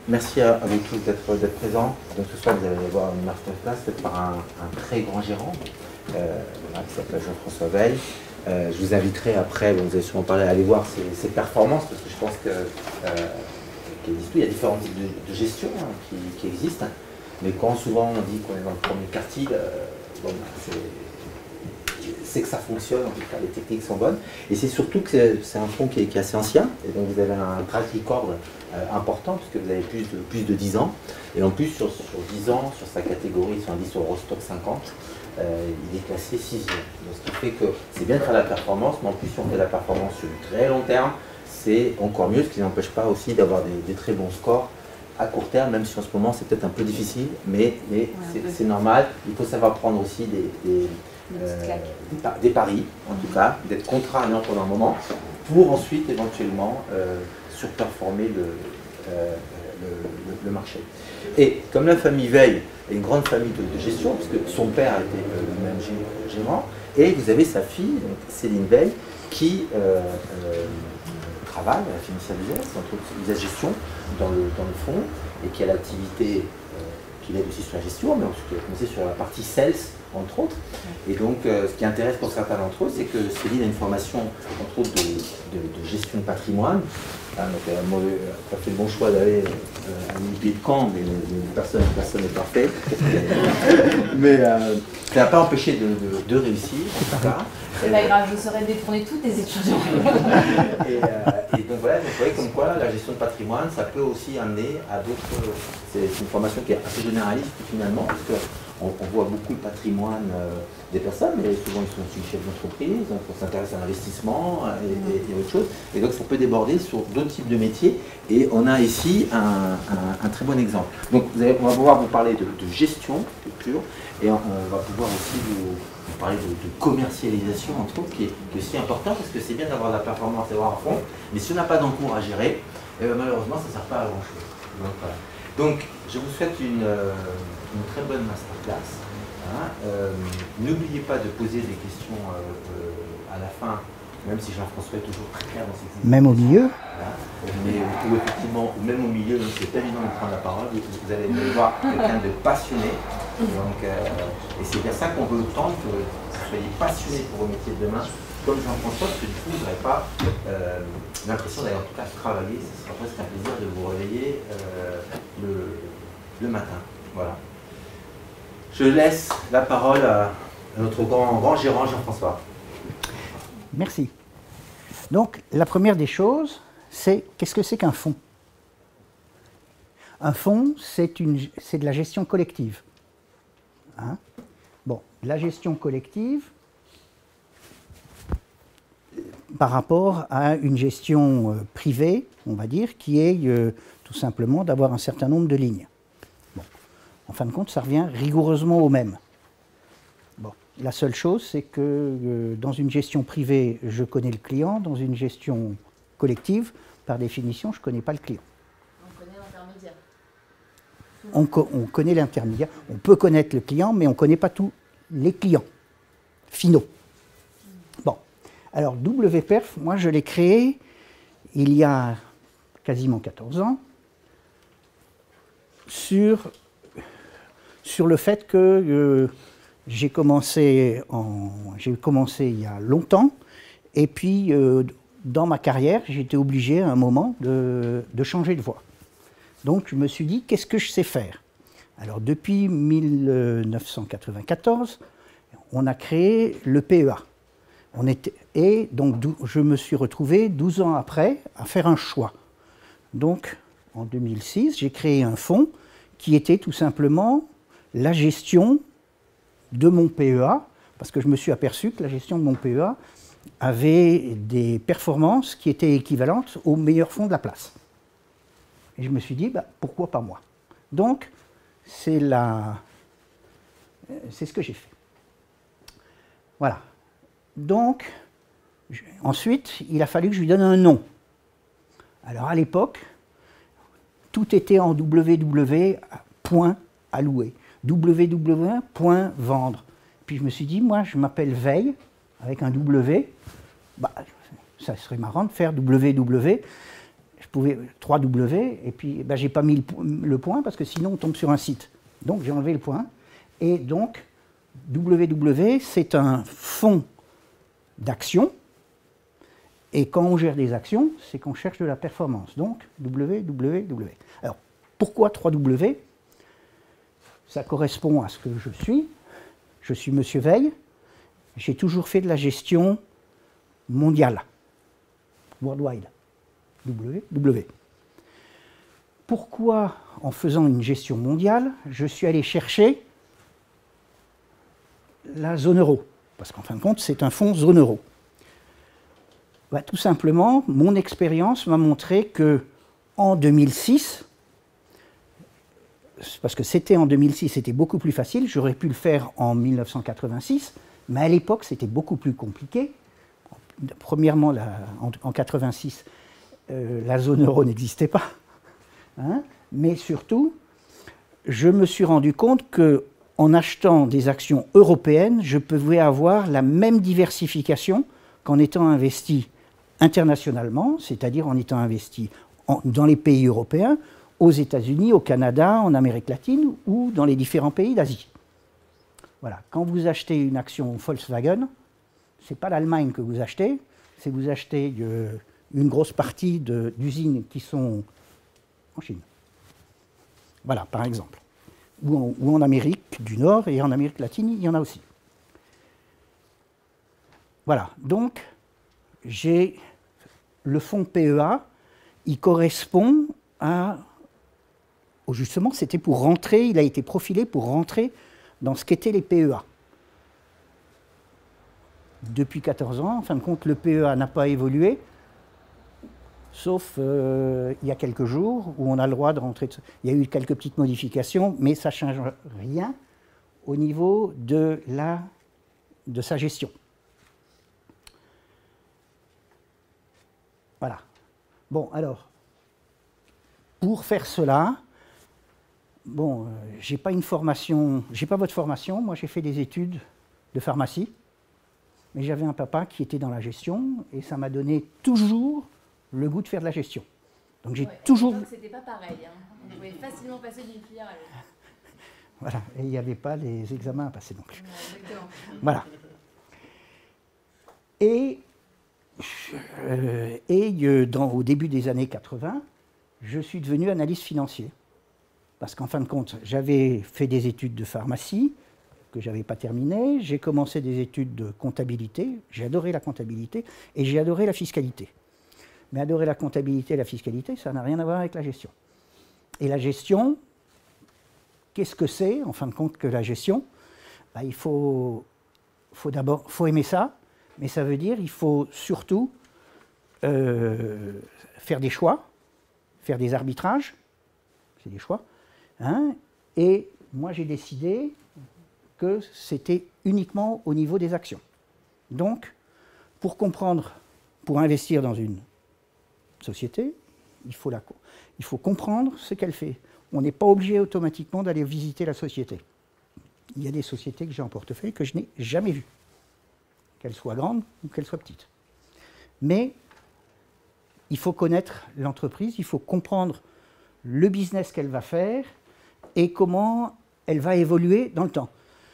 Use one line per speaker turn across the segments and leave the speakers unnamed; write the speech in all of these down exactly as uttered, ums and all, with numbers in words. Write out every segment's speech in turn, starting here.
merci à, à vous tous d'être présents. Donc ce soir, vous allez voir une masterclass faite par un, un très grand gérant, euh, voilà, qui s'appelle Jean-François Veil. Euh, je vous inviterai après, bon, vous avez sûrement parlé, à aller voir ses, ses performances, parce que je pense que euh, qu'il existe, il y a différents types de, de gestion hein, qui, qui existent. Mais quand souvent on dit qu'on est dans le premier quartile, euh, bon, c'est que ça fonctionne, en tout cas les techniques sont bonnes. Et c'est surtout que c'est un fonds qui est, qui est assez ancien, et donc vous avez un track record euh, important, puisque vous avez plus de, plus de dix ans. Et en plus, sur, sur dix ans, sur sa catégorie, sur un dix sur Eurostock cinquante, euh, il est classé sixième. Donc ce qui fait que c'est bien de faire la performance, mais en plus, si on fait la performance sur du très long terme, c'est encore mieux, ce qui n'empêche pas aussi d'avoir des, des très bons scores à court terme, même si en ce moment c'est peut-être un peu difficile, mais, mais ouais, c'est normal. Il faut savoir prendre aussi des, des, euh, des, des paris, en tout cas, d'être contrariant pendant un moment, pour ensuite éventuellement euh, surperformer le, euh, le, le, le marché. Et comme la famille Veil est une grande famille de, de gestion, puisque son père a été euh, le même gérant, et vous avez sa fille, donc Céline Veil, qui euh, euh, travaille à la financière business, entre autres, la gestion dans le, dans le fond, et qui a l'activité euh, qui aide aussi sur la gestion, mais aussi qui a commencé sur la partie sales, entre autres. Et donc, euh, ce qui intéresse pour certains d'entre eux, c'est que Céline a une formation, entre autres, de, de, de gestion de patrimoine. Hein, donc, elle a fait le bon choix d'aller euh, à l'I P de Caen, mais, mais personne personne n'est parfait. Mais euh, ça n'a pas empêché de, de, de réussir, en tout cas.
C'est pas grave, je saurais détourner tous tes étudiants.
et, euh, et donc voilà, vous voyez comme quoi la gestion de patrimoine, ça peut aussi amener à d'autres. C'est une formation qui est assez généraliste finalement, parce qu'on on voit beaucoup le patrimoine euh, des personnes, mais souvent ils sont aussi chefs d'entreprise, donc on s'intéresse à l'investissement et, et, et autre chose. Et donc ça peut déborder sur d'autres types de métiers. Et on a ici un, un, un très bon exemple. Donc vous allez, on va pouvoir vous parler de, de gestion pure, et on, on va pouvoir aussi vous. Parler de, de commercialisation, entre autres, qui est, qui est aussi important, parce que c'est bien d'avoir de la performance et d'avoir un fond, mais si on n'a pas d'encours à gérer, euh, malheureusement, ça ne sert pas à grand-chose. Donc, voilà. Donc, je vous souhaite une, euh, une très bonne masterclass. Hein. Euh, N'oubliez pas de poser des questions euh, euh, à la fin, même si Jean-François est toujours très clair dans ses questions.
Même au milieu.
Voilà. Mais ou effectivement, ou même au milieu, c'est pas évident de prendre la parole, vous, vous allez voir quelqu'un de passionné. Donc, euh, et c'est bien ça qu'on veut tendre, que vous soyez passionné pour vos métiers de demain, comme Jean-François, parce que du coup, vous n'aurez pas euh, l'impression d'aller en tout cas travailler, ce sera presque un plaisir de vous réveiller euh, le, le matin. Voilà. Je laisse la parole à, à notre grand, grand gérant Jean-François.
Merci. Donc, la première des choses, c'est qu'est-ce que c'est qu'un fonds? Un fonds, c'est de la gestion collective. Hein? Bon, la gestion collective par rapport à une gestion euh, privée, on va dire, qui est euh, tout simplement d'avoir un certain nombre de lignes. Bon. En fin de compte, ça revient rigoureusement au même. Bon. La seule chose, c'est que euh, dans une gestion privée, je connais le client, dans une gestion collective, par définition, je ne connais pas le client.
On connaît l'intermédiaire.
On, co on connaît l'intermédiaire, on peut connaître le client, mais on ne connaît pas tous les clients finaux. Bon, alors W P E R F, moi je l'ai créé il y a quasiment quatorze ans, sur, sur le fait que euh, j'ai commencé, en, j'ai commencé il y a longtemps, et puis euh, dans ma carrière, j'ai été obligé à un moment de, de changer de voie. Donc je me suis dit, qu'est-ce que je sais faire? Alors depuis mille neuf cent quatre-vingt-quatorze, on a créé le P E A. On était, et donc je me suis retrouvé douze ans après à faire un choix. Donc en deux mille six, j'ai créé un fonds qui était tout simplement la gestion de mon P E A, parce que je me suis aperçu que la gestion de mon P E A avait des performances qui étaient équivalentes aux meilleurs fonds de la place. Et je me suis dit, bah, pourquoi pas moi? Donc, c'est la... c'est ce que j'ai fait. Voilà. Donc, je... ensuite, il a fallu que je lui donne un nom. Alors, à l'époque, tout était en W W point alloué, W W point vendre. Puis je me suis dit, moi, je m'appelle Veil, avec un W, bah, ça serait marrant de faire W W. je pouvais trois W, et puis ben, j'ai pas mis le, le point parce que sinon on tombe sur un site. Donc j'ai enlevé le point. Et donc W W, c'est un fonds d'actions. Et quand on gère des actions, c'est qu'on cherche de la performance. Donc W W W. Alors pourquoi trois W? Ça correspond à ce que je suis. Je suis Monsieur Veil. J'ai toujours fait de la gestion mondiale. Worldwide. W W. Pourquoi, en faisant une gestion mondiale, je suis allé chercher la zone euro? Parce qu'en fin de compte, c'est un fonds zone euro. Bah, tout simplement, mon expérience m'a montré que en deux mille six, parce que c'était en deux mille six, c'était beaucoup plus facile, j'aurais pu le faire en mille neuf cent quatre-vingt-six, mais à l'époque, c'était beaucoup plus compliqué. Premièrement, la, en, en quatre-vingt-six, euh, la zone euro n'existait pas. Hein, mais surtout, je me suis rendu compte qu'en achetant des actions européennes, je pouvais avoir la même diversification qu'en étant investi internationalement, c'est-à-dire en étant investi en, dans les pays européens, aux États-Unis, au Canada, en Amérique latine ou dans les différents pays d'Asie. Voilà. Quand vous achetez une action Volkswagen, ce n'est pas l'Allemagne que vous achetez, c'est vous achetez euh, une grosse partie d'usines qui sont en Chine. Voilà, par exemple. Ou en, ou en Amérique du Nord et en Amérique latine, il y en a aussi. Voilà, donc j'ai le fonds P E A, il correspond à... Justement, c'était pour rentrer, il a été profilé pour rentrer dans ce qu'étaient les P E A. Depuis quatorze ans, en fin de compte, le P E A n'a pas évolué, sauf euh, il y a quelques jours où on a le droit de rentrer. Il y a eu quelques petites modifications, mais ça ne change rien au niveau de, la, de sa gestion. Voilà. Bon, alors, pour faire cela, bon, euh, j'ai pas une formation, j'ai pas votre formation, moi j'ai fait des études de pharmacie, mais j'avais un papa qui était dans la gestion et ça m'a donné toujours le goût de faire de la gestion. Donc j'ai
ouais,
toujours...
C'était pas pareil, hein. On pouvait facilement passer d'une filière à l'autre.
Voilà, et il n'y avait pas les examens à passer non plus.
Ouais, exactement.
Voilà. Et, euh, et euh, dans, au début des années quatre-vingt, je suis devenu analyste financier. Parce qu'en fin de compte, j'avais fait des études de pharmacie, que je n'avais pas terminées, j'ai commencé des études de comptabilité, j'ai adoré la comptabilité, et j'ai adoré la fiscalité. Mais adorer la comptabilité et la fiscalité, ça n'a rien à voir avec la gestion. Et la gestion, qu'est-ce que c'est, en fin de compte, que la gestion? Ben, il faut, faut d'abord faut aimer ça, mais ça veut dire qu'il faut surtout euh, faire des choix, faire des arbitrages, c'est des choix, hein, et moi j'ai décidé que c'était uniquement au niveau des actions. Donc, pour comprendre, pour investir dans une société, il faut, la, il faut comprendre ce qu'elle fait. On n'est pas obligé automatiquement d'aller visiter la société. Il y a des sociétés que j'ai en portefeuille que je n'ai jamais vues, qu'elles soient grandes ou qu'elles soient petites. Mais il faut connaître l'entreprise, il faut comprendre le business qu'elle va faire et comment elle va évoluer dans le temps.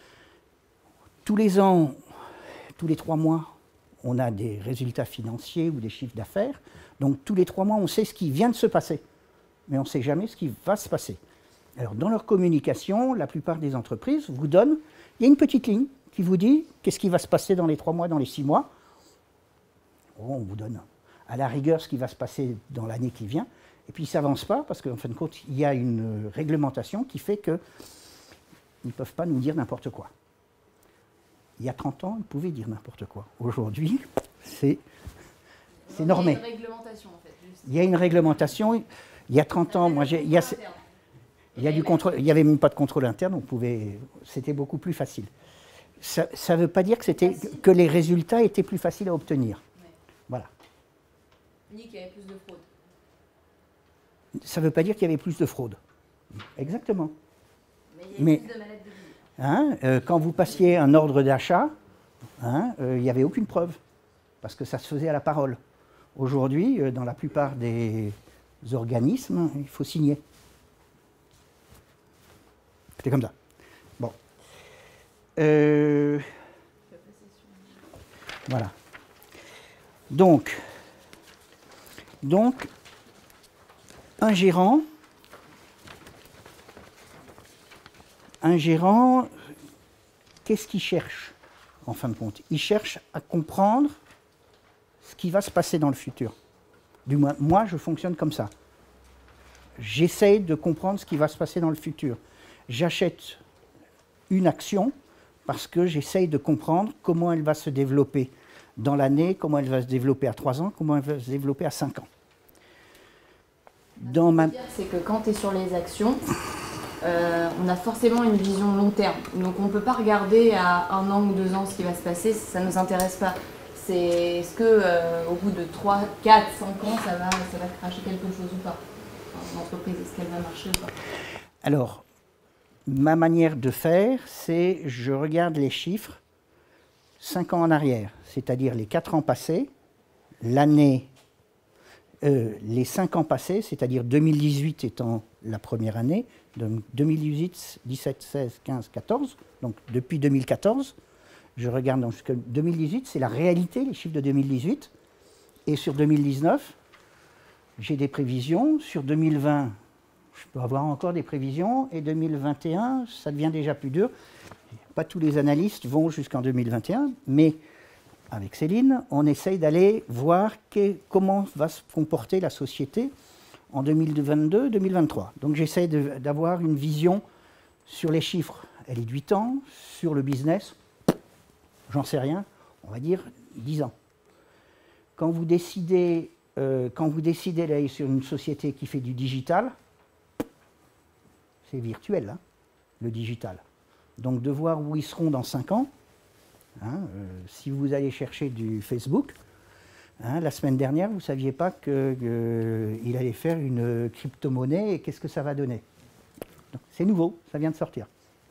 Tous les ans, tous les trois mois, on a des résultats financiers ou des chiffres d'affaires. Donc tous les trois mois, on sait ce qui vient de se passer, mais on ne sait jamais ce qui va se passer. Alors dans leur communication, la plupart des entreprises vous donnent, il y a une petite ligne qui vous dit qu'est-ce qui va se passer dans les trois mois, dans les six mois. Bon, on vous donne à la rigueur ce qui va se passer dans l'année qui vient, et puis ça n'avance pas parce qu'en fin de compte, il y a une réglementation qui fait qu'ils ne peuvent pas nous dire n'importe quoi. Il y a trente ans, ils pouvaient dire n'importe quoi. Aujourd'hui, c'est normé.
Il y a une réglementation, en fait. Juste.
Il y a une réglementation. Il y a trente ans, moi, j'ai, il y a, il y a du contrôle. Il n'y avait même pas de contrôle interne, on pouvait, c'était beaucoup plus facile. Ça ne veut pas dire que, c'était, que les résultats étaient plus faciles à obtenir.
Ouais.
Voilà.
Ni qu'il y avait plus de fraude.
Ça ne veut pas dire qu'il y avait plus de fraude. Exactement.
Mais il y avait
Mais,
plus de malades de vie.
Hein, euh, quand vous passiez un ordre d'achat, hein, euh, il n'y avait aucune preuve, parce que ça se faisait à la parole. Aujourd'hui, euh, dans la plupart des, organismes, il faut signer. C'est comme ça. Bon. Euh, voilà. Donc, donc, un gérant, un gérant, qu'est-ce qu'il cherche, en fin de compte? Il cherche à comprendre ce qui va se passer dans le futur. Du moins, moi, je fonctionne comme ça. J'essaye de comprendre ce qui va se passer dans le futur. J'achète une action parce que j'essaye de comprendre comment elle va se développer dans l'année, comment elle va se développer à trois ans, comment elle va se développer à cinq ans. Dans ma...
C'est que quand tu es sur les actions, euh, on a forcément une vision long terme. Donc on ne peut pas regarder à un an ou deux ans ce qui va se passer, ça ne nous intéresse pas. C'est est-ce que euh, au bout de trois, quatre, cinq ans, ça va, ça va cracher quelque chose ou pas? Enfin, l'entreprise, est-ce qu'elle va marcher ou pas?
Alors, ma manière de faire, c'est je regarde les chiffres cinq ans en arrière, c'est-à-dire les quatre ans passés, l'année, euh, les cinq ans passés, c'est-à-dire deux mille dix-huit étant la première année, donc deux mille dix-huit, dix-sept, seize, quinze, quatorze, donc depuis deux mille quatorze, je regarde donc jusqu'à deux mille dix-huit, c'est la réalité, les chiffres de deux mille dix-huit, et sur deux mille dix-neuf, j'ai des prévisions, sur deux mille vingt, je peux avoir encore des prévisions, et deux mille vingt et un, ça devient déjà plus dur. Pas tous les analystes vont jusqu'en deux mille vingt et un, mais avec Céline, on essaye d'aller voir que, comment va se comporter la société en deux mille vingt-deux deux mille vingt-trois. Donc j'essaie d'avoir une vision sur les chiffres. Elle est de huit ans, sur le business, j'en sais rien, on va dire dix ans. Quand vous décidez, euh, quand vous décidez d'aller sur une société qui fait du digital, c'est virtuel, hein, le digital. Donc de voir où ils seront dans cinq ans, hein, euh, si vous allez chercher du Facebook, hein, la semaine dernière, vous ne saviez pas qu'il euh, allait faire une crypto-monnaie et qu'est-ce que ça va donner. C'est nouveau, ça vient de sortir.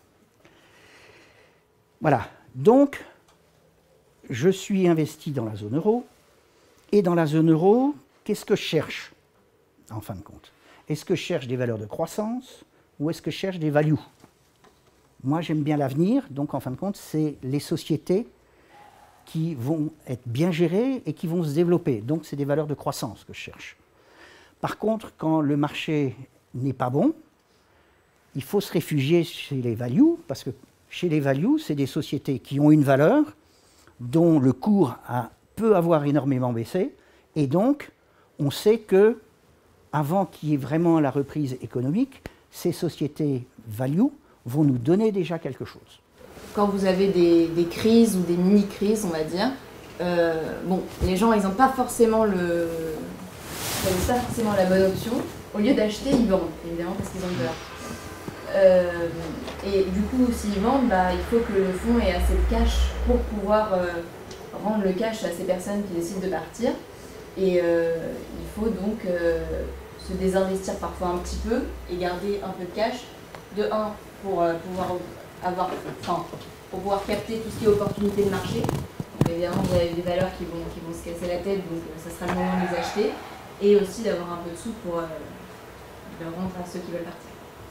Voilà, donc je suis investi dans la zone euro, et dans la zone euro, qu'est-ce que je cherche, en fin de compte? Est-ce que je cherche des valeurs de croissance ou est-ce que je cherche des values? Moi, j'aime bien l'avenir, donc en fin de compte, c'est les sociétés qui vont être bien gérées et qui vont se développer. Donc, c'est des valeurs de croissance que je cherche. Par contre, quand le marché n'est pas bon, il faut se réfugier chez les values, parce que chez les values, c'est des sociétés qui ont une valeur, dont le cours a, peut avoir énormément baissé, et donc, on sait que, avant qu'il y ait vraiment la reprise économique, ces sociétés value vont nous donner déjà quelque chose.
Quand vous avez des, des crises ou des mini-crises, on va dire, euh, bon, les gens, ils n'ont pas forcément le, ils pas forcément la bonne option. Au lieu d'acheter, ils vendent, évidemment, parce qu'ils ont peur. Euh, et du coup, s'ils vendent, bah, il faut que le fonds ait assez de cash pour pouvoir euh, rendre le cash à ces personnes qui décident de partir. Et euh, il faut donc euh, se désinvestir parfois un petit peu et garder un peu de cash. De un, pour euh, pouvoir avoir, enfin, pour pouvoir capter tout ce qui est opportunité de marché. Donc, évidemment, vous avez des valeurs qui vont, qui vont se casser la tête, donc euh, ça sera le moment de les acheter. Et aussi d'avoir un peu de sous pour euh, le rendre à ceux qui veulent partir.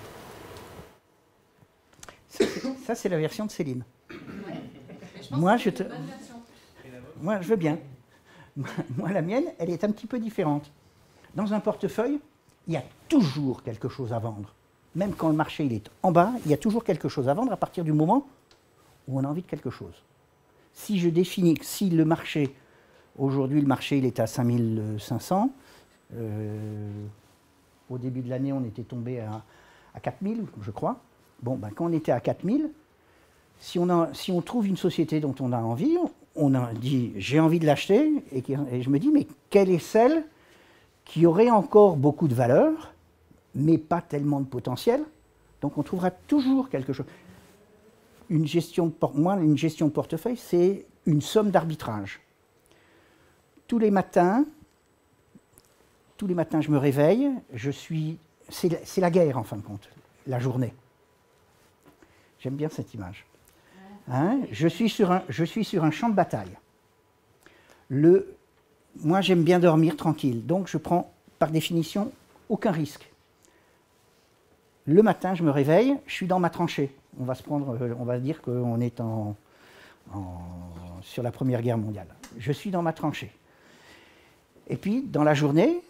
Ça, c'est la version de Céline.
Ouais. Je pense
Moi,
que
je
c'est
te...
une bonne version.
Moi, je veux bien. Moi, la mienne, elle est un petit peu différente. Dans un portefeuille, il y a toujours quelque chose à vendre. Même quand le marché il est en bas, il y a toujours quelque chose à vendre à partir du moment où on a envie de quelque chose. Si je définis, si le marché, aujourd'hui le marché il est à cinq mille cinq cents, euh, au début de l'année on était tombé à, à quatre mille, je crois. Bon, ben, quand on était à quatre mille, si on, a, si on trouve une société dont on a envie, on a dit j'ai envie de l'acheter, et, et je me dis mais quelle est celle qui aurait encore beaucoup de valeur, mais pas tellement de potentiel, donc on trouvera toujours quelque chose. Une gestion de por- moi, une gestion de portefeuille, c'est une somme d'arbitrage. Tous les matins, tous les matins, je me réveille, je suis, c'est, c'est la guerre en fin de compte, la journée. J'aime bien cette image. Hein, je suis sur un, je suis sur un champ de bataille. Le, moi, j'aime bien dormir tranquille, donc je prends par définition aucun risque. Le matin, je me réveille, je suis dans ma tranchée. On va se prendre, on va dire qu'on est en, en, sur la Première Guerre mondiale. Je suis dans ma tranchée. Et puis, dans la journée,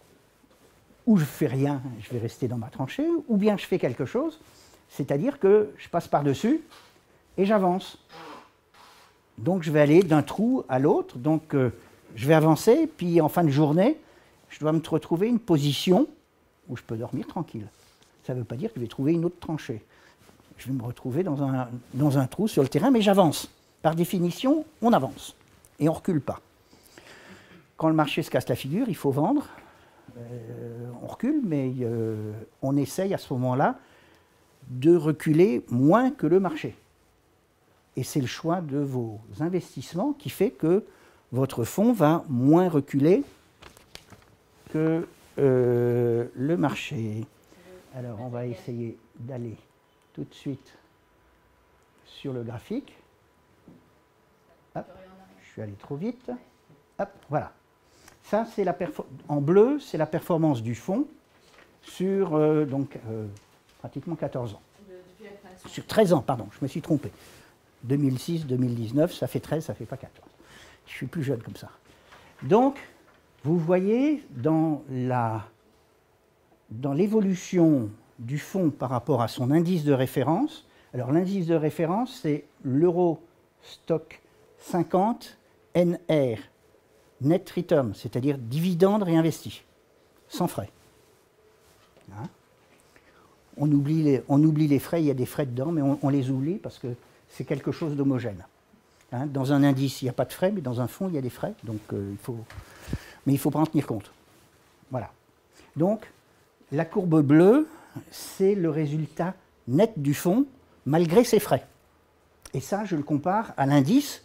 ou je ne fais rien, je vais rester dans ma tranchée, ou bien je fais quelque chose, c'est-à-dire que je passe par-dessus et j'avance. Donc je vais aller d'un trou à l'autre, donc euh, je vais avancer, puis en fin de journée, je dois me retrouver une position où je peux dormir tranquille. Ça ne veut pas dire que je vais trouver une autre tranchée. Je vais me retrouver dans un, dans un trou sur le terrain, mais j'avance. Par définition, on avance et on ne recule pas. Quand le marché se casse la figure, il faut vendre. Euh, on recule, mais euh, on essaye à ce moment-là de reculer moins que le marché. Et c'est le choix de vos investissements qui fait que votre fonds va moins reculer que euh, le marché. Alors, on va essayer d'aller tout de suite sur le graphique. Hop, je suis allé trop vite. Hop, voilà. Ça, c'est la en bleu, c'est la performance du fonds sur euh, donc, euh, pratiquement quatorze ans. Sur treize ans, pardon, je me suis trompé. deux mille six, deux mille dix-neuf, ça fait treize, ça ne fait pas quatorze. Je suis plus jeune comme ça. Donc, vous voyez dans la, dans l'évolution du fonds par rapport à son indice de référence. Alors, l'indice de référence, c'est l'Euro Stock cinquante N R. Net return, c'est-à-dire dividende réinvesti, sans frais. Hein? On oublie, les, on oublie les frais, il y a des frais dedans, mais on, on les oublie parce que c'est quelque chose d'homogène. Hein? Dans un indice, il n'y a pas de frais, mais dans un fonds, il y a des frais, donc euh, il faut, mais il faut pas en tenir compte. Voilà. Donc, la courbe bleue, c'est le résultat net du fonds, malgré ses frais. Et ça, je le compare à l'indice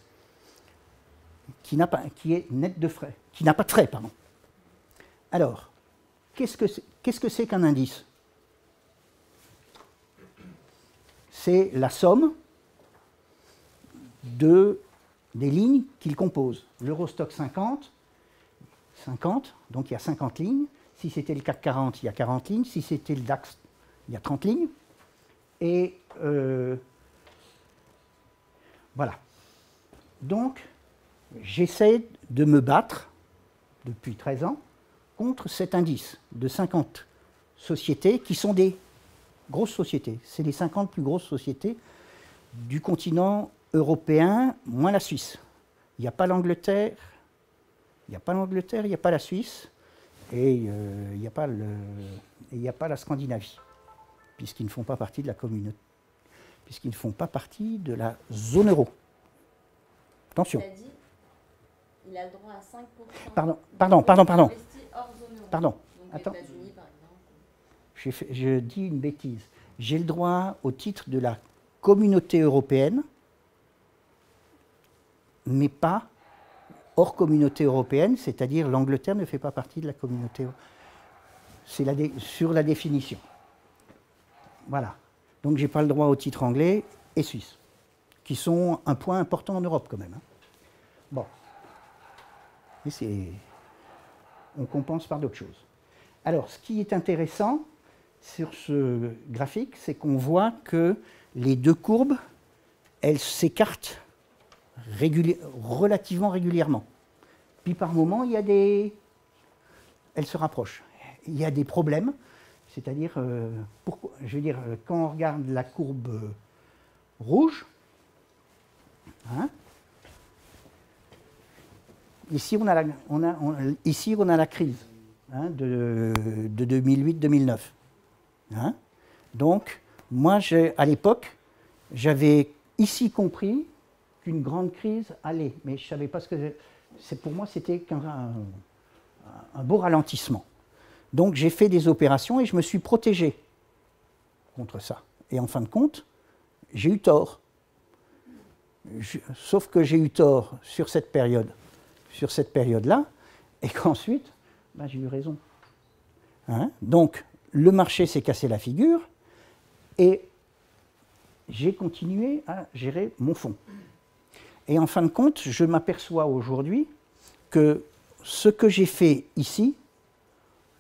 qui, n'a pas, qui est net de frais, qui n'a pas de frais, pardon. Alors, qu'est-ce que c'est, qu'est-ce que c'est qu'un indice? C'est la somme de, des lignes qu'il compose. L'Eurostock cinquante, cinquante, donc il y a cinquante lignes. Si c'était le C A C quarante, il y a quarante lignes. Si c'était le DAX, il y a trente lignes. Et euh, voilà. Donc, j'essaie de me battre, depuis treize ans, contre cet indice de cinquante sociétés qui sont des grosses sociétés. C'est les cinquante plus grosses sociétés du continent européen, moins la Suisse. Il n'y a pas l'Angleterre, il n'y a pas l'Angleterre, il n'y a pas la Suisse, et euh, il n'y a pas le, il n'y a pas la Scandinavie, puisqu'ils ne font pas partie de la communauté, puisqu'ils ne font pas partie de la zone euro. Attention.
Il a dit, il a le droit à cinq pour cent.
Pardon, pardon, pardon, pardon.
Hors zone euro.
Pardon.
Donc
Attends.
les États-Unis, par exemple.
Fait, je dis une bêtise. J'ai le droit au titre de la communauté européenne, mais pas hors communauté européenne, c'est-à-dire l'Angleterre ne fait pas partie de la communauté. C'est la sur la définition. Voilà. Donc je n'ai pas le droit au titre anglais et suisse, qui sont un point important en Europe quand même. Hein. Bon. Mais c'est... on compense par d'autres choses. Alors, ce qui est intéressant sur ce graphique, c'est qu'on voit que les deux courbes, elles s'écartent réguli- relativement régulièrement. Puis par moments, il y a des... elles se rapprochent. Il y a des problèmes, c'est-à-dire, euh, pourquoi, je veux dire, quand on regarde la courbe euh, rouge, hein, ici, on a la, on a, on, ici, on a la crise hein, de, de deux mille huit deux mille neuf. Hein. Donc, moi, à l'époque, j'avais ici compris qu'une grande crise allait, mais je ne savais pas ce que c'est. Pour moi, c'était qu'un un, un beau ralentissement. Donc, j'ai fait des opérations et je me suis protégé contre ça. Et en fin de compte, j'ai eu tort. Je, sauf que j'ai eu tort sur cette période, sur cette période-là, et qu'ensuite, ben, j'ai eu raison. Hein. Donc, le marché s'est cassé la figure et j'ai continué à gérer mon fonds. Et en fin de compte, je m'aperçois aujourd'hui que ce que j'ai fait ici,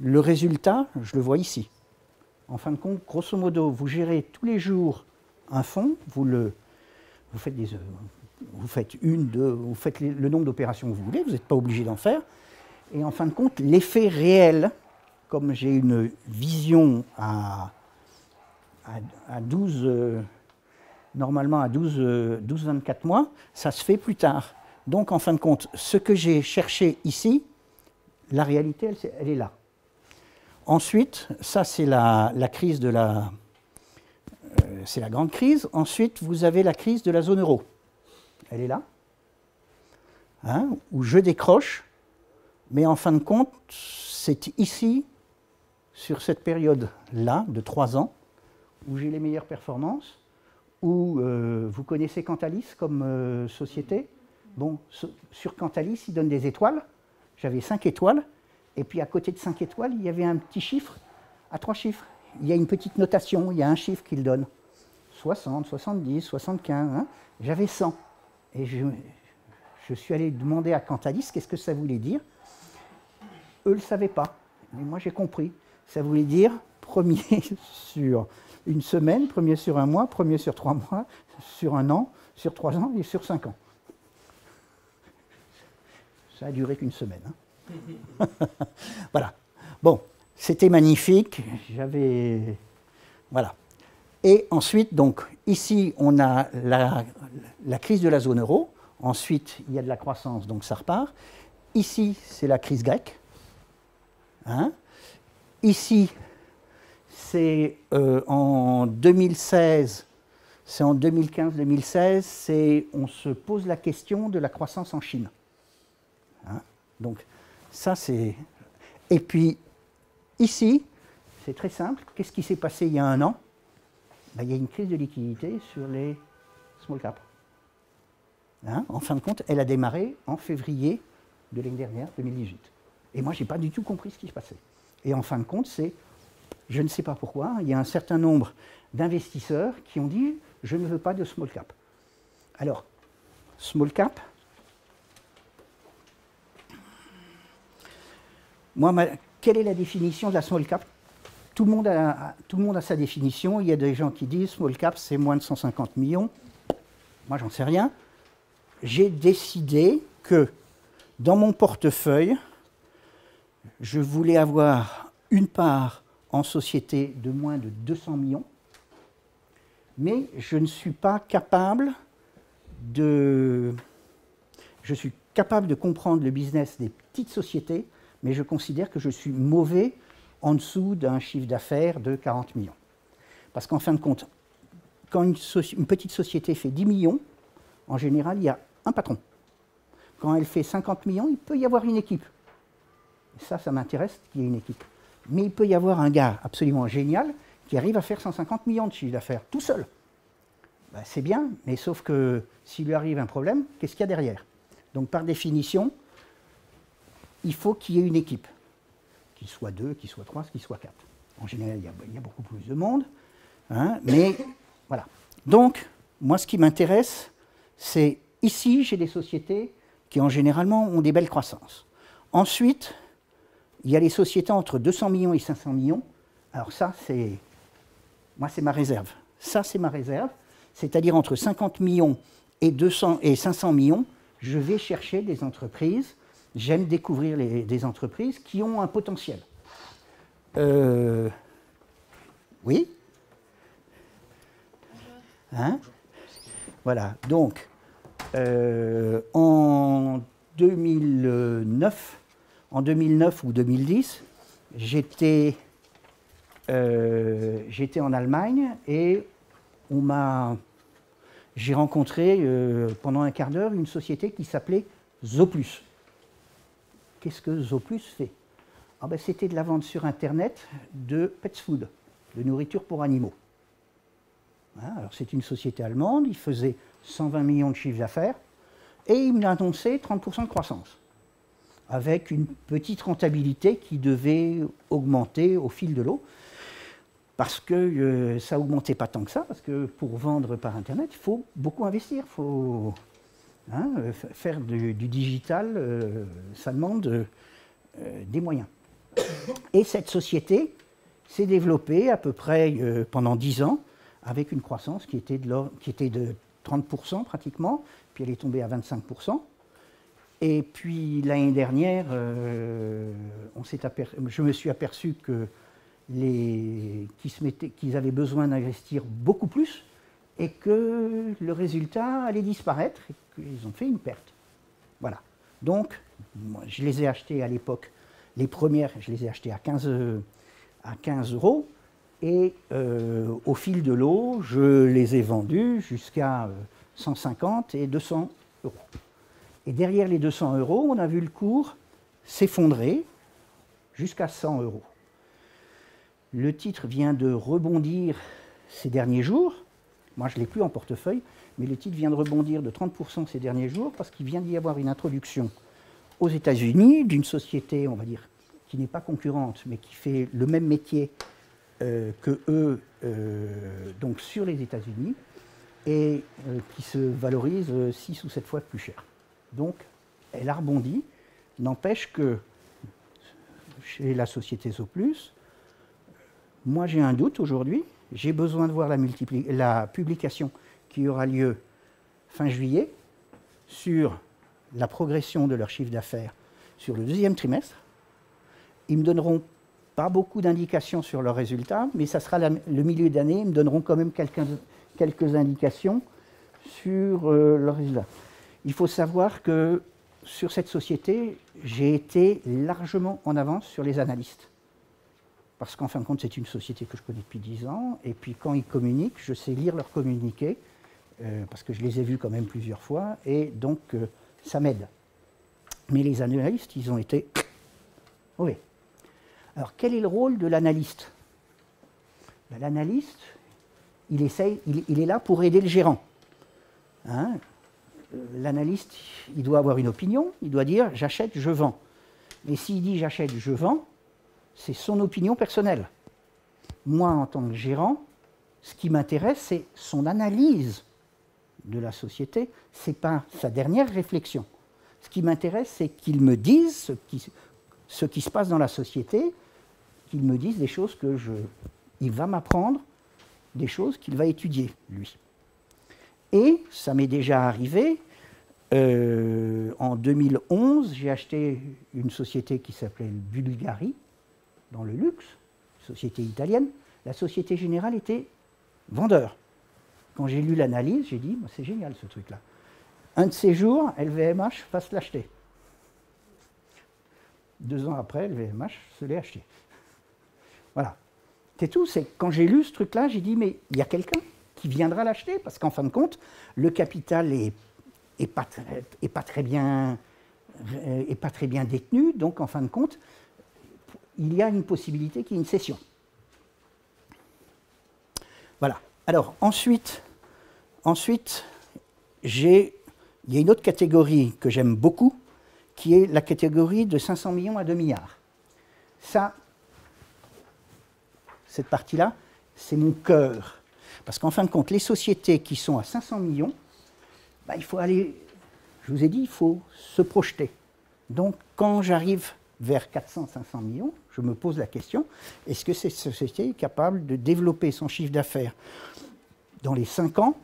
Le résultat, je le vois ici. En fin de compte, grosso modo, vous gérez tous les jours un fonds, vous, le, vous, faites, des, vous faites une, deux, vous faites les, le nombre d'opérations que vous voulez, vous n'êtes pas obligé d'en faire. Et en fin de compte, l'effet réel, comme j'ai une vision à, à, à douze, euh, normalement à douze vingt-quatre mois, ça se fait plus tard. Donc en fin de compte, ce que j'ai cherché ici, la réalité, elle, elle est là. Ensuite, ça c'est la, la crise de la... Euh, c'est la grande crise. Ensuite, vous avez la crise de la zone euro. Elle est là. Hein, où je décroche. Mais en fin de compte, c'est ici, sur cette période-là, de trois ans, où j'ai les meilleures performances, où euh, vous connaissez Cantalis comme euh, société. Bon, so, sur Cantalis, ils donnent des étoiles. J'avais cinq étoiles. Et puis à côté de cinq étoiles, il y avait un petit chiffre à trois chiffres. Il y a une petite notation, il y a un chiffre qu'il donne. soixante, soixante-dix, soixante-quinze. Hein. J'avais cent. Et je, je suis allé demander à Cantalis qu'est-ce que ça voulait dire. Eux ne le savaient pas. Mais moi, j'ai compris. Ça voulait dire premier sur une semaine, premier sur un mois, premier sur trois mois, sur un an, sur trois ans et sur cinq ans. Ça a duré qu'une semaine. Hein. Voilà. Bon, c'était magnifique. J'avais... Voilà. Et ensuite, donc, ici, on a la, la crise de la zone euro. Ensuite, il y a de la croissance, donc ça repart. Ici, c'est la crise grecque. Hein? Ici, c'est euh, en deux mille seize, c'est en deux mille quinze deux mille seize, c'est, on se pose la question de la croissance en Chine. Hein? Donc, ça c'est... Et puis, ici, c'est très simple. Qu'est-ce qui s'est passé il y a un an? Ben, il y a une crise de liquidité sur les small caps. Hein? En fin de compte, elle a démarré en février de l'année dernière, deux mille dix-huit. Et moi, je n'ai pas du tout compris ce qui se passait. Et en fin de compte, c'est, je ne sais pas pourquoi, il y a un certain nombre d'investisseurs qui ont dit « je ne veux pas de small cap ». Alors, small cap, moi, ma, quelle est la définition de la small cap? Tout le, monde a, tout le monde a sa définition. Il y a des gens qui disent small cap, c'est moins de cent cinquante millions. Moi, j'en sais rien. J'ai décidé que dans mon portefeuille, je voulais avoir une part en société de moins de deux cents millions, mais je ne suis pas capable de... Je suis capable de comprendre le business des petites sociétés, mais je considère que je suis mauvais en dessous d'un chiffre d'affaires de quarante millions. Parce qu'en fin de compte, quand une, une petite société fait dix millions, en général, il y a un patron. Quand elle fait cinquante millions, il peut y avoir une équipe. Et ça, ça m'intéresse qu'il y ait une équipe. Mais il peut y avoir un gars absolument génial qui arrive à faire cent cinquante millions de chiffre d'affaires, tout seul. Ben, c'est bien, mais sauf que s'il lui arrive un problème, qu'est-ce qu'il y a derrière? Donc par définition, il faut qu'il y ait une équipe. Qu'il soit deux, qu'il soit trois, qu'il soit quatre. En général, il y a, il y a beaucoup plus de monde. Hein, mais voilà. Donc, moi, ce qui m'intéresse, c'est ici, j'ai des sociétés qui, en généralement, ont des belles croissances. Ensuite, il y a les sociétés entre deux cents millions et cinq cents millions. Alors ça, c'est... Moi, c'est ma réserve. Ça, c'est ma réserve. C'est-à-dire entre cinquante millions et, deux cents, et cinq cents millions, je vais chercher des entreprises. J'aime découvrir les, des entreprises qui ont un potentiel. Euh... Oui? Hein? Voilà. Donc, euh, en deux mille neuf, en deux mille neuf ou deux mille dix, j'étais euh, j'étais en Allemagne et on m'a, j'ai rencontré euh, pendant un quart d'heure une société qui s'appelait Zooplus. Qu'est-ce que Zooplus fait? Ah ben, c'était de la vente sur Internet de pet food, de nourriture pour animaux. Hein, alors c'est une société allemande, il faisait cent vingt millions de chiffre d'affaires et il m'a annoncé trente pour cent de croissance, avec une petite rentabilité qui devait augmenter au fil de l'eau, parce que euh, ça n'augmentait pas tant que ça, parce que pour vendre par Internet, il faut beaucoup investir, il faut hein, faire du, du digital, euh, ça demande euh, des moyens. Et cette société s'est développée à peu près euh, pendant dix ans, avec une croissance qui était de, l'or- qui était de trente pour cent pratiquement, puis elle est tombée à vingt-cinq pour cent. Et puis l'année dernière, euh, on s'est aper- je me suis aperçu que les, qu'ils, se mettaient- qu'ils avaient besoin d'investir beaucoup plus et que le résultat allait disparaître et qu'ils ont fait une perte. Voilà. Donc, moi, je les ai achetés à l'époque, les premières, je les ai achetées à quinze, à quinze euros. Et euh, au fil de l'eau, je les ai vendues jusqu'à cent cinquante et deux cents euros. Et derrière les deux cents euros, on a vu le cours s'effondrer jusqu'à cent euros. Le titre vient de rebondir ces derniers jours. Moi, je ne l'ai plus en portefeuille, mais le titre vient de rebondir de trente pour cent ces derniers jours parce qu'il vient d'y avoir une introduction aux États-Unis d'une société, on va dire, qui n'est pas concurrente, mais qui fait le même métier euh, que eux, euh, donc sur les États-Unis, et euh, qui se valorise euh, six ou sept fois plus cher. Donc, elle a rebondi. N'empêche que chez la société Zooplus, moi j'ai un doute aujourd'hui. J'ai besoin de voir la, multipli- la publication qui aura lieu fin juillet sur la progression de leur chiffre d'affaires sur le deuxième trimestre. Ils me donneront pas beaucoup d'indications sur leurs résultats, mais ça sera la, le milieu d'année. Ils me donneront quand même quelques, quelques indications sur euh, leurs résultats. Il faut savoir que sur cette société, j'ai été largement en avance sur les analystes. Parce qu'en fin de compte, c'est une société que je connais depuis dix ans. Et puis quand ils communiquent, je sais lire leurs communiqués, euh, parce que je les ai vus quand même plusieurs fois. Et donc, euh, ça m'aide. Mais les analystes, ils ont été mauvais. Alors, quel est le rôle de l'analyste? Ben, l'analyste, il, essaye, il, il est là pour aider le gérant. Hein? L'analyste, il doit avoir une opinion, il doit dire j'achète, je vends. Mais s'il dit j'achète, je vends, c'est son opinion personnelle. Moi, en tant que gérant, ce qui m'intéresse, c'est son analyse de la société, ce n'est pas sa dernière réflexion. Ce qui m'intéresse, c'est qu'il me dise ce qui, ce qui se passe dans la société, qu'il me dise des choses que je... Il va m'apprendre, des choses qu'il va étudier, lui. Et ça m'est déjà arrivé, euh, en deux mille onze, j'ai acheté une société qui s'appelait Bulgari, dans le luxe, société italienne. La Société Générale était vendeur. Quand j'ai lu l'analyse, j'ai dit, c'est génial ce truc-là. Un de ces jours, L V M H va se l'acheter. Deux ans après, L V M H se l'est acheté. Voilà. C'est tout. C'est quand j'ai lu ce truc-là, j'ai dit, mais il y a quelqu'un qui viendra l'acheter, parce qu'en fin de compte, le capital est, est, pas, très, est, pas très bien, est pas très bien détenu, donc en fin de compte, il y a une possibilité qu'il y ait une cession. Voilà. Alors ensuite, ensuite j'ai, il y a une autre catégorie que j'aime beaucoup, qui est la catégorie de cinq cents millions à deux milliards. Ça, cette partie-là, c'est mon cœur. Parce qu'en fin de compte, les sociétés qui sont à cinq cents millions, bah, il faut aller, je vous ai dit, il faut se projeter. Donc, quand j'arrive vers quatre cents à cinq cents millions, je me pose la question, est-ce que cette société est capable de développer son chiffre d'affaires dans les cinq ans,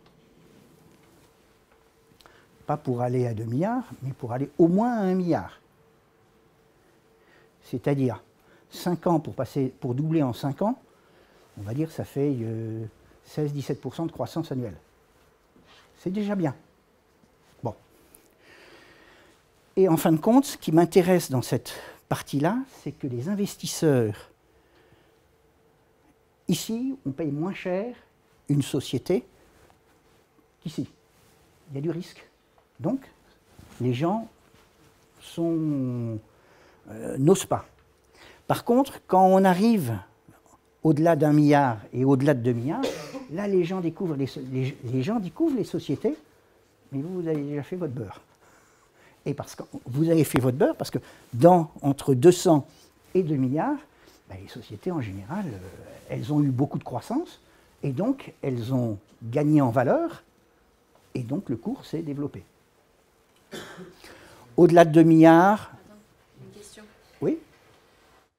pas pour aller à deux milliards, mais pour aller au moins à un milliard. C'est-à-dire cinq ans pour, passer, pour doubler en cinq ans, on va dire que ça fait euh, seize à dix-sept pour cent de croissance annuelle. C'est déjà bien. Bon. Et en fin de compte, ce qui m'intéresse dans cette partie-là, c'est que les investisseurs, ici, on paye moins cher une société qu'ici. Il y a du risque. Donc, les gens sont, euh, n'osent pas. Par contre, quand on arrive au-delà d'un milliard et au-delà de deux milliards, là, les gens découvrent les, les, les gens découvrent les sociétés, mais vous, vous avez déjà fait votre beurre. Et parce que vous avez fait votre beurre, parce que dans, entre deux cents et deux milliards, ben, les sociétés, en général, euh, elles ont eu beaucoup de croissance, et donc, elles ont gagné en valeur, et donc, le cours s'est développé. Au-delà de deux milliards...
Attends, une question.
Oui.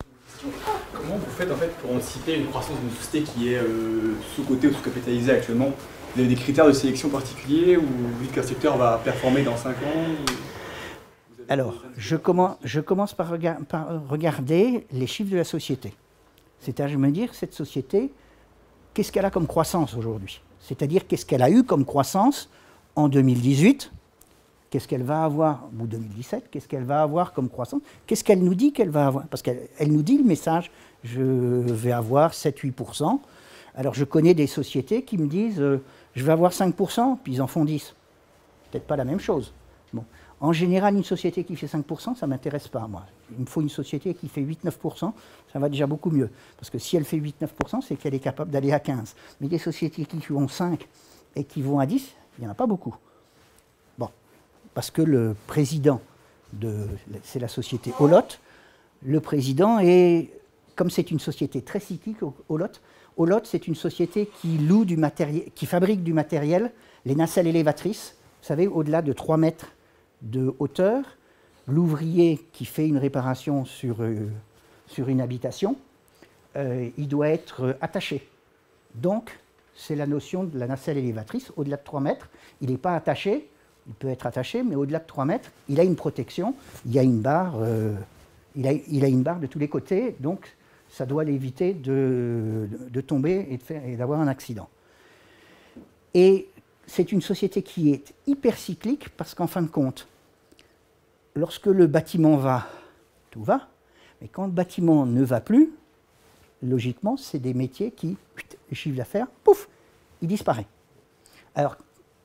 Comment vous faites en fait pour anticiper une croissance d'une société qui est euh, sous-cotée ou sous-capitalisée actuellement? Vous avez des critères de sélection particuliers ou vous dites qu'un secteur va performer dans cinq ans ou...
Alors, je commence, je commence par, rega par regarder les chiffres de la société. C'est-à-dire, je me dire, cette société, qu'est-ce qu'elle a comme croissance aujourd'hui? C'est-à-dire, qu'est-ce qu'elle a eu comme croissance en deux mille dix-huit? Qu'est-ce qu'elle va avoir, ou deux mille dix-sept, qu'est-ce qu'elle va avoir comme croissance? Qu'est-ce qu'elle nous dit qu'elle va avoir? Parce qu'elle elle nous dit le message, je vais avoir sept à huit pour cent. Alors, je connais des sociétés qui me disent, euh, je vais avoir cinq pour cent, puis ils en font dix. Peut-être pas la même chose. Bon. En général, une société qui fait cinq pour cent, ça ne m'intéresse pas, moi. Il me faut une société qui fait huit à neuf pour cent, ça va déjà beaucoup mieux. Parce que si elle fait huit à neuf pour cent, c'est qu'elle est capable d'aller à quinze pour cent. Mais des sociétés qui font cinq et qui vont à dix, il n'y en a pas beaucoup. Bon, parce que le président, de, c'est la société Olot, le président est, comme c'est une société très cyclique, Olot, Olot, c'est une société qui loue du matériel, qui fabrique du matériel, les nacelles élévatrices, vous savez, au-delà de trois mètres de hauteur, l'ouvrier qui fait une réparation sur, euh, sur une habitation, euh, il doit être euh, attaché. Donc, c'est la notion de la nacelle élévatrice. Au-delà de trois mètres, il n'est pas attaché, il peut être attaché, mais au-delà de trois mètres, il a une protection, il y a une barre, euh, il, a, il a une barre de tous les côtés, donc ça doit l'éviter de, de, de tomber et, de faire, et d'avoir un accident. Et c'est une société qui est hyper cyclique parce qu'en fin de compte, lorsque le bâtiment va, tout va, mais quand le bâtiment ne va plus, logiquement, c'est des métiers qui, le chiffre d'affaires, pouf, il disparaît. Alors,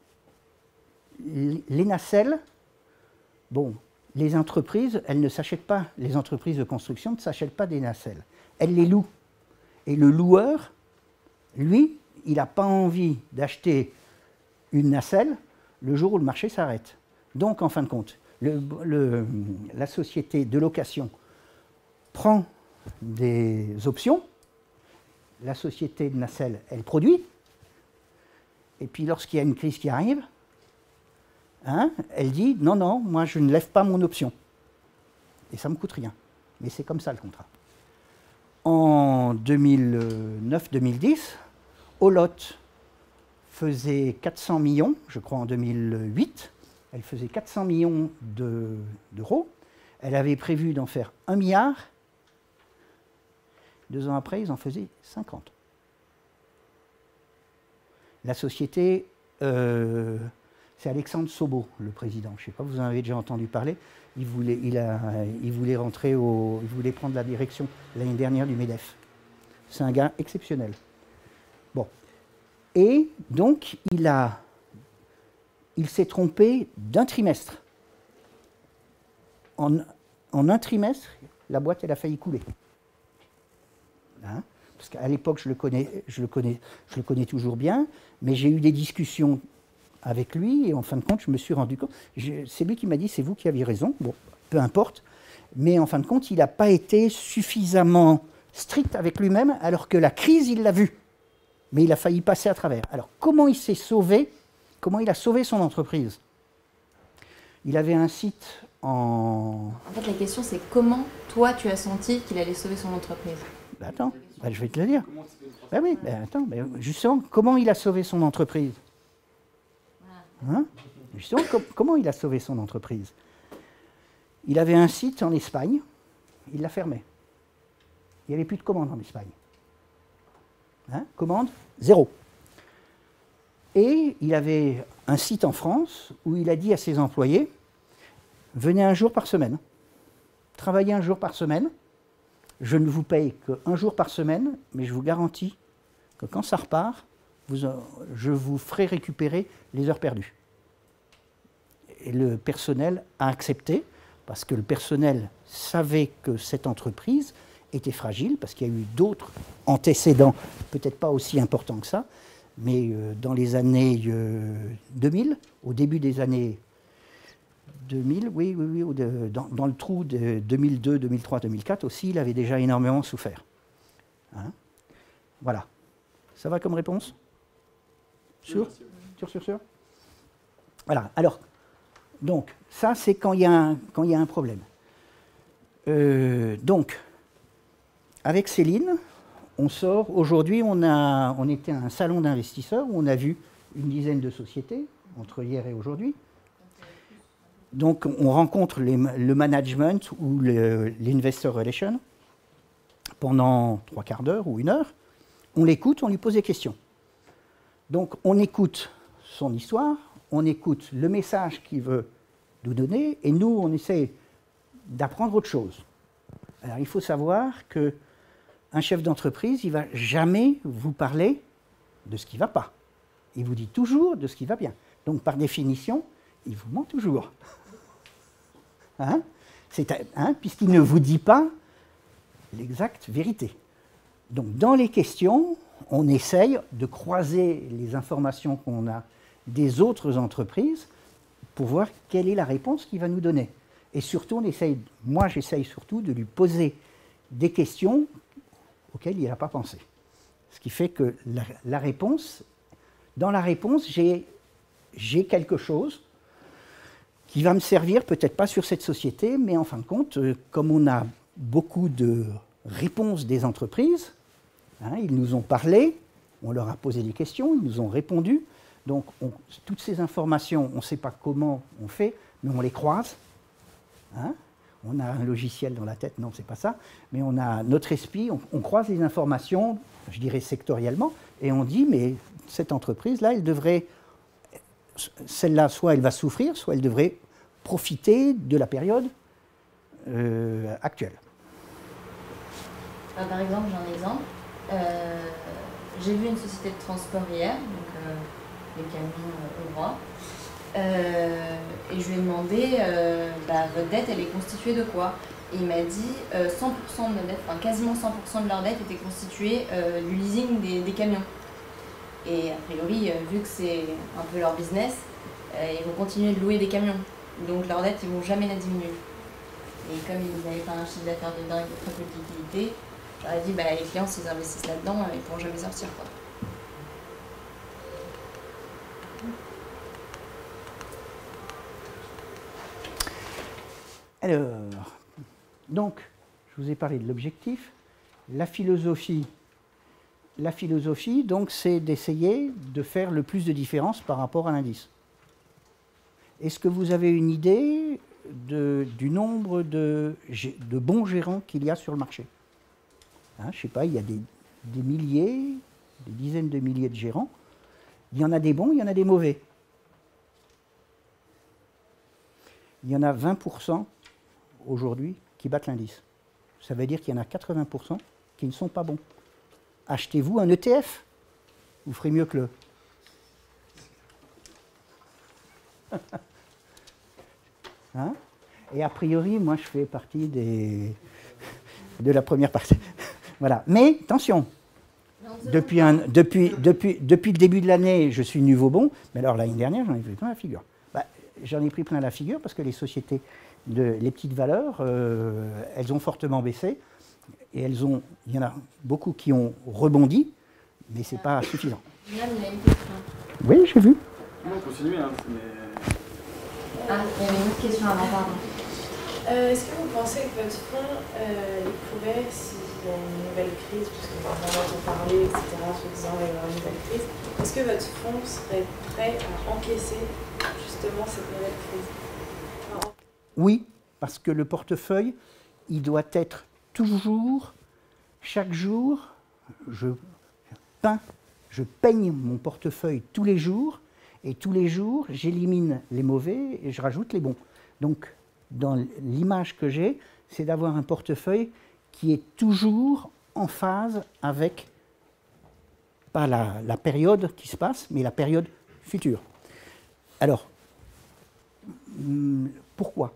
les nacelles, bon, les entreprises, elles ne s'achètent pas, les entreprises de construction ne s'achètent pas des nacelles, elles les louent. Et le loueur, lui, il n'a pas envie d'acheter une nacelle le jour où le marché s'arrête. Donc, en fin de compte, le, le, la société de location prend des options, la société de nacelle, elle produit, et puis lorsqu'il y a une crise qui arrive, hein, elle dit « non, non, moi je ne lève pas mon option ». Et ça ne me coûte rien. Mais c'est comme ça le contrat. En deux mille neuf deux mille dix, Olot faisait quatre cents millions, je crois en deux mille huit, elle faisait quatre cents millions d'euros. Elle avait prévu d'en faire un milliard. Deux ans après, ils en faisaient cinquante. La société, euh, c'est Alexandre Sobo, le président. Je ne sais pas, vous en avez déjà entendu parler. Il voulait, il a, il voulait rentrer au, il voulait prendre la direction l'année dernière du MEDEF. C'est un gars exceptionnel. Bon. Et donc, il a, il s'est trompé d'un trimestre. En, en un trimestre, la boîte, elle a failli couler. Hein, parce qu'à l'époque, je le connais, je le connais, je le connais toujours bien, mais j'ai eu des discussions avec lui et en fin de compte, je me suis rendu compte. C'est lui qui m'a dit, c'est vous qui aviez raison. Bon, peu importe, mais en fin de compte, il n'a pas été suffisamment strict avec lui-même, alors que la crise, il l'a vue, mais il a failli passer à travers. Alors, comment il s'est sauvé? Comment il a sauvé son entreprise? Il avait un site en...
En fait, la question, c'est comment toi, tu as senti qu'il allait sauver son entreprise?
Ben attends, ben je vais te le dire. Ben oui, ben attends, ben justement, comment il a sauvé son entreprise? Hein? Justement, com comment il a sauvé son entreprise? Il avait un site en Espagne, il l'a fermé. Il n'y avait plus de commandes en Espagne. Hein? Commande, zéro. Et il avait un site en France où il a dit à ses employés, venez un jour par semaine, travaillez un jour par semaine, je ne vous paye qu'un jour par semaine, mais je vous garantis que quand ça repart, vous, je vous ferai récupérer les heures perdues. Et le personnel a accepté, parce que le personnel savait que cette entreprise était fragile, parce qu'il y a eu d'autres antécédents, peut-être pas aussi importants que ça, mais euh, dans les années euh, deux mille, au début des années deux mille, oui, oui, oui, de, dans, dans le trou de deux mille deux, deux mille trois, deux mille quatre aussi, il avait déjà énormément souffert. Hein? Voilà. Ça va comme réponse? Sûr? Sûr, sûr, sûr? Voilà. Alors, donc, ça, c'est quand il y a un, quand il y a un problème. Euh, donc, avec Céline, on sort, aujourd'hui on, a, on était à un salon d'investisseurs où on a vu une dizaine de sociétés, entre hier et aujourd'hui. Donc on rencontre les, le management ou l'investor relation pendant trois quarts d'heure ou une heure. On l'écoute, on lui pose des questions. Donc on écoute son histoire, on écoute le message qu'il veut nous donner, et nous on essaie d'apprendre autre chose. Alors il faut savoir qu'un chef d'entreprise, il ne va jamais vous parler de ce qui ne va pas. Il vous dit toujours de ce qui va bien. Donc par définition, il vous ment toujours. Hein? Hein? Puisqu'il ne vous dit pas l'exacte vérité. Donc dans les questions, on essaye de croiser les informations qu'on a des autres entreprises pour voir quelle est la réponse qu'il va nous donner. Et surtout, on essaye, moi j'essaye surtout de lui poser des questions auxquelles il n'a pas pensé. Ce qui fait que la, la réponse, dans la réponse, j'ai j'ai quelque chose qui va me servir, peut-être pas sur cette société, mais en fin de compte, euh, comme on a beaucoup de réponses des entreprises, hein, ils nous ont parlé, on leur a posé des questions, ils nous ont répondu. Donc, on, toutes ces informations, on ne sait pas comment on fait, mais on les croise. Hein, on a un logiciel dans la tête, non, c'est pas ça, mais on a notre esprit, on, on croise les informations, je dirais sectoriellement, et on dit, mais cette entreprise-là, elle devrait, celle-là, soit elle va souffrir, soit elle devrait profiter de la période euh, actuelle.
Euh, par exemple, j'ai un exemple. Euh, j'ai vu une société de transport hier, donc euh, les camions euh, au droit. Euh, et je lui ai demandé, euh, bah, votre dette, elle est constituée de quoi? Et il m'a dit, euh, cent pour cent de notre dette, enfin quasiment cent pour cent de leur dette était constituée euh, du leasing des, des camions. Et a priori, euh, vu que c'est un peu leur business, euh, ils vont continuer de louer des camions. Donc leur dette, ils vont jamais la diminuer. Et comme ils n'avaient pas un chiffre d'affaires de dingue, très peu de liquidité, j'aurais dit, bah, les clients, s'ils investissent là-dedans, ils ne pourront jamais sortir, quoi.
Alors, donc, je vous ai parlé de l'objectif. La philosophie, la philosophie, donc, c'est d'essayer de faire le plus de différence par rapport à l'indice. Est-ce que vous avez une idée de, du nombre de, de bons gérants qu'il y a sur le marché? Hein, je ne sais pas, il y a des, des milliers, des dizaines de milliers de gérants. Il y en a des bons, il y en a des mauvais. Il y en a vingt pour cent aujourd'hui qui battent l'indice. Ça veut dire qu'il y en a quatre-vingts pour cent qui ne sont pas bons. Achetez-vous un E T F, vous ferez mieux que le... Hein? Et a priori, moi je fais partie des... de la première partie. Voilà. Mais attention, depuis, un, depuis, depuis, depuis le début de l'année, je suis nouveau bon, mais alors l'année dernière, j'en ai pris plein la figure. Bah, j'en ai pris plein la figure parce que les sociétés, de, les petites valeurs, euh, elles ont fortement baissé. Et elles ont, il y en a beaucoup qui ont rebondi, mais ce n'est pas suffisant.
Yann, il a une question.
Oui, j'ai vu.
On continue, hein, mais...
Ah, il y avait une autre question avant, pardon.
Euh, Est-ce que vous pensez que votre fonds euh, il pourrait, s'il y a une nouvelle crise, puisque vous en avez parlé, et cetera, se disant qu'il va y avoir une nouvelle crise, est-ce que votre fonds serait prêt à encaisser justement cette nouvelle crise? Alors,
Oui, parce que le portefeuille, il doit être toujours, chaque jour, je peins, je peigne mon portefeuille tous les jours, et tous les jours, j'élimine les mauvais et je rajoute les bons. Donc, dans l'image que j'ai, c'est d'avoir un portefeuille qui est toujours en phase avec, pas la, la période qui se passe, mais la période future. Alors, pourquoi?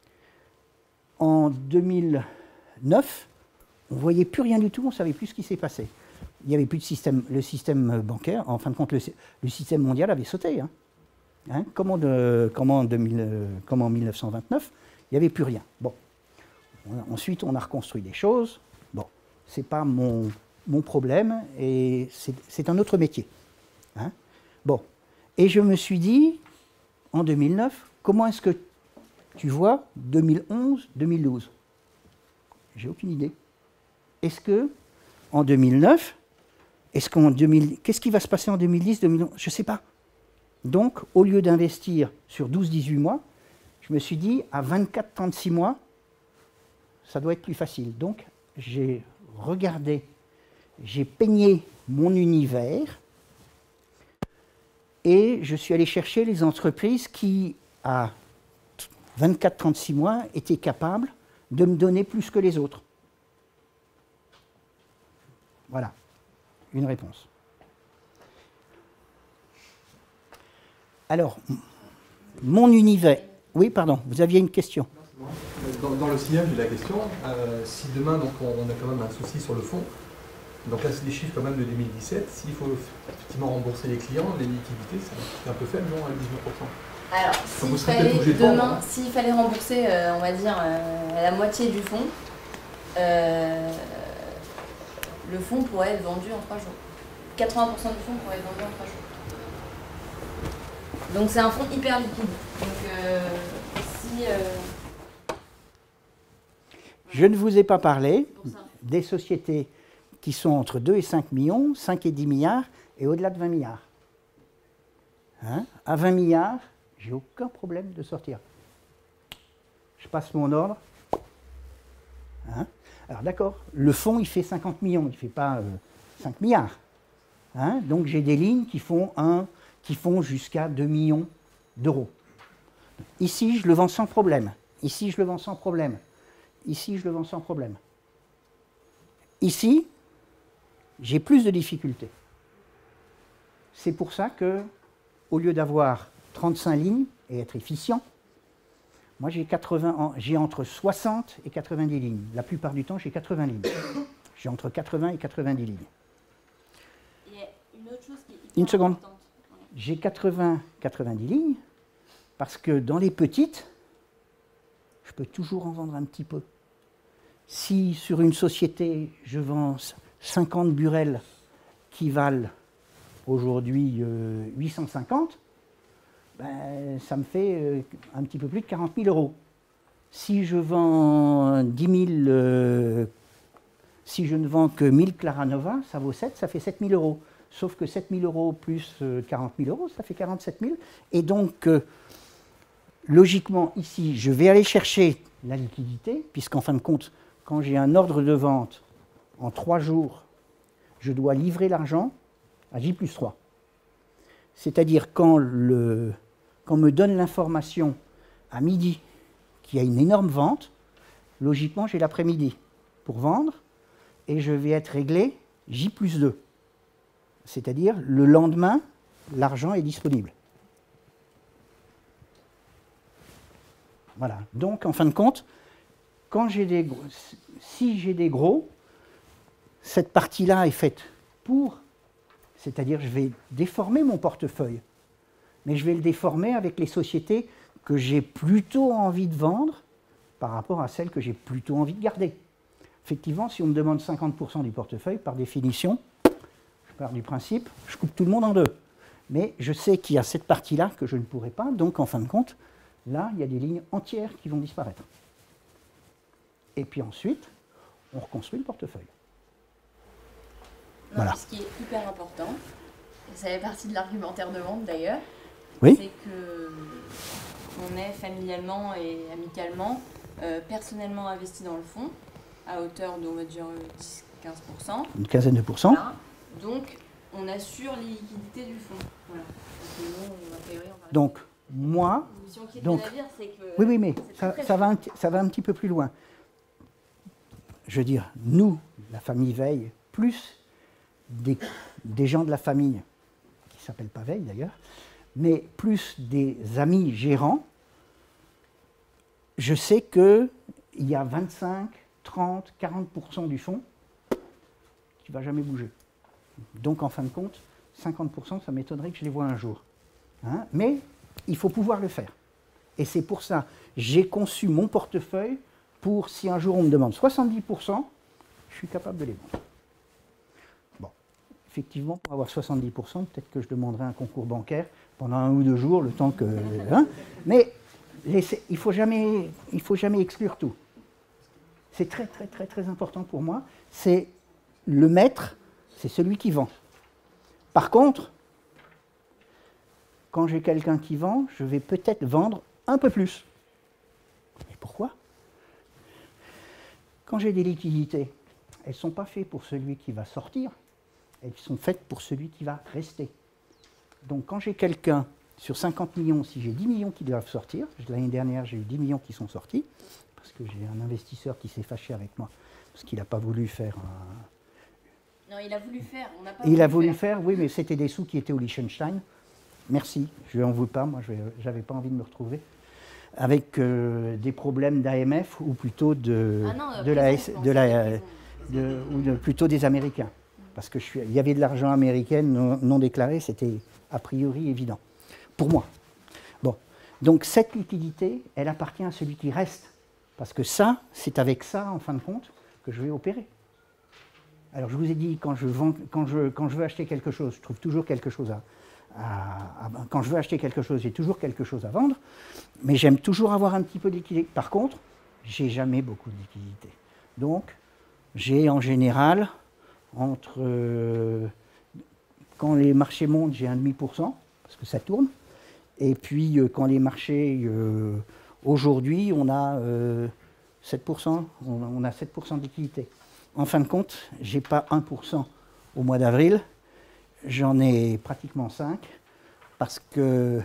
En deux mille neuf, on ne voyait plus rien du tout, on ne savait plus ce qui s'est passé. Il n'y avait plus de système, le système bancaire, en fin de compte, le, le système mondial avait sauté. Hein. Hein, comme, en de, comme, en deux mille, comme en mille neuf cent vingt-neuf, il n'y avait plus rien. Bon. On, ensuite, on a reconstruit des choses. Bon, ce n'est pas mon, mon problème, et c'est un autre métier. Hein. Bon. Et je me suis dit, en deux mille neuf, comment est-ce que tu vois deux mille onze, deux mille douze? J'ai aucune idée. est-ce que en deux mille neuf, est-ce qu'en deux mille, qu'est-ce qui va se passer en deux mille dix, deux mille onze? Je ne sais pas. Donc, au lieu d'investir sur douze dix-huit mois, je me suis dit, à vingt-quatre trente-six mois, ça doit être plus facile. Donc, j'ai regardé, j'ai peigné mon univers et je suis allé chercher les entreprises qui, à vingt-quatre trente-six mois, étaient capables de me donner plus que les autres. Voilà, une réponse. Alors, mon univers... Oui, pardon, vous aviez une question.
Dans, dans le signal, j'ai la question. Euh, si demain, donc, on, on a quand même un souci sur le fond, donc là, c'est des chiffres quand même de deux mille dix-sept, s'il faut effectivement rembourser les clients, les liquidités, c'est un peu faible, non, à dix-neuf pour cent?
Alors, s'il fallait, demain, s'il fallait rembourser, euh, on va dire, euh, la moitié du fonds, euh, le fonds pourrait être vendu en trois jours. quatre-vingts pour cent du fonds pourrait être vendu en trois jours. Donc c'est un fonds hyper liquide. Donc euh, si... Euh...
Je ne vous ai pas parlé des sociétés qui sont entre deux et cinq millions, cinq et dix milliards, et au-delà de vingt milliards. Hein? À vingt milliards, j'ai aucun problème de sortir. Je passe mon ordre. Hein? Alors d'accord, le fonds il fait cinquante millions, il ne fait pas euh, cinq milliards. Hein? Donc j'ai des lignes qui font, un, qui font jusqu'à deux millions d'euros. Ici, je le vends sans problème. Ici, je le vends sans problème. Ici, je le vends sans problème. Ici, j'ai plus de difficultés. C'est pour ça que, au lieu d'avoir trente-cinq lignes et être efficient, moi j'ai j'ai entre soixante et quatre-vingt-dix lignes. La plupart du temps, j'ai quatre-vingts lignes. J'ai entre quatre-vingts et quatre-vingt-dix lignes.
Il y a une autre chose qui est hyper
Une seconde.
importante.
J'ai quatre-vingts quatre-vingt-dix lignes parce que dans les petites, je peux toujours en vendre un petit peu. Si sur une société, je vends cinquante burelles qui valent aujourd'hui euh, huit cent cinquante, ben, ça me fait euh, un petit peu plus de quarante mille euros. Si je vends dix mille, euh, si je ne vends que mille Claranova, ça vaut sept, ça fait sept mille euros. Sauf que sept mille euros plus euh, quarante mille euros, ça fait quarante-sept mille. Et donc, euh, logiquement, ici, je vais aller chercher la liquidité, puisqu'en fin de compte, quand j'ai un ordre de vente en trois jours, je dois livrer l'argent à J plus trois. C'est-à-dire quand, le, quand on me donne l'information à midi qu'il y a une énorme vente, logiquement, j'ai l'après-midi pour vendre et je vais être réglé J plus deux. C'est-à-dire le lendemain, l'argent est disponible. Voilà. Donc, en fin de compte, quand j'ai des gros, si j'ai des gros, cette partie-là est faite pour, c'est-à-dire je vais déformer mon portefeuille, mais je vais le déformer avec les sociétés que j'ai plutôt envie de vendre par rapport à celles que j'ai plutôt envie de garder. Effectivement, si on me demande cinquante pour cent du portefeuille, par définition, je pars du principe, je coupe tout le monde en deux. Mais je sais qu'il y a cette partie-là que je ne pourrai pas, donc en fin de compte, là, il y a des lignes entières qui vont disparaître. Et puis ensuite, on reconstruit le portefeuille.
Non,
Voilà.
Ce qui est hyper important, et ça fait partie de l'argumentaire de vente d'ailleurs,
Oui.
c'est que on est familialement et amicalement, euh, personnellement investi dans le fonds, à hauteur de, on va dire, dix à quinze pour cent.
Une quinzaine de pourcents.
Voilà. Donc, on assure les liquidités du fonds. Voilà. Donc, nous, a priori, on va
Donc, moi,
si on quitte
donc-
le navire, c'est que...
oui, oui, mais
c'est
ça,
très
ça va un, petit- ça va un petit peu plus loin. Je veux dire, nous, la famille Veil, plus des, des gens de la famille, qui ne s'appellent pas Veil d'ailleurs, mais plus des amis gérants, je sais qu'il y a vingt-cinq, trente, quarante pour cent du fonds qui ne va jamais bouger. Donc, en fin de compte, cinquante pour cent, ça m'étonnerait que je les vois un jour. Hein, mais il faut pouvoir le faire. Et c'est pour ça, j'ai conçu mon portefeuille pour, si un jour on me demande soixante-dix pour cent, je suis capable de les vendre. Bon, effectivement, pour avoir soixante-dix pour cent, peut-être que je demanderai un concours bancaire pendant un ou deux jours, le temps que... Hein, mais laissez, il ne faut jamais, il faut jamais exclure tout. C'est très, très, très, très important pour moi. C'est le maître, c'est celui qui vend. Par contre, quand j'ai quelqu'un qui vend, je vais peut-être vendre un peu plus. Et pourquoi? Quand j'ai des liquidités, elles ne sont pas faites pour celui qui va sortir, elles sont faites pour celui qui va rester. Donc quand j'ai quelqu'un sur cinquante millions, si j'ai dix millions qui doivent sortir, l'année dernière j'ai eu dix millions qui sont sortis, parce que j'ai un investisseur qui s'est fâché avec moi, parce qu'il n'a pas voulu faire un...
Non, il a voulu faire, on n'a pas
Il
voulu
a voulu
faire.
faire, oui, mais c'était des sous qui étaient au Liechtenstein. Merci, je n'en veux pas, moi je n'avais pas envie de me retrouver avec euh, des problèmes d'A M F ou plutôt de,
Ah non,
de la,
raison,
de la,
raison.
de, ou de, plutôt des Américains. Parce que je suis, il y avait de l'argent américain non, non déclaré, c'était a priori évident. Pour moi. Bon. Donc cette liquidité, elle appartient à celui qui reste. Parce que ça, c'est avec ça, en fin de compte, que je vais opérer. Alors je vous ai dit, quand je, vends, quand je, quand je veux acheter quelque chose, je trouve toujours quelque chose à... À, à, quand je veux acheter quelque chose, j'ai toujours quelque chose à vendre, mais j'aime toujours avoir un petit peu de liquidité. Par contre, j'ai jamais beaucoup de liquidité. Donc, j'ai en général, entre euh, quand les marchés montent, j'ai un virgule cinq pour cent, parce que ça tourne, et puis euh, quand les marchés, euh, aujourd'hui, on a euh, sept pour cent, on, on a sept pour cent de liquidité. En fin de compte, j'ai pas un pour cent au mois d'avril. J'en ai pratiquement cinq, parce que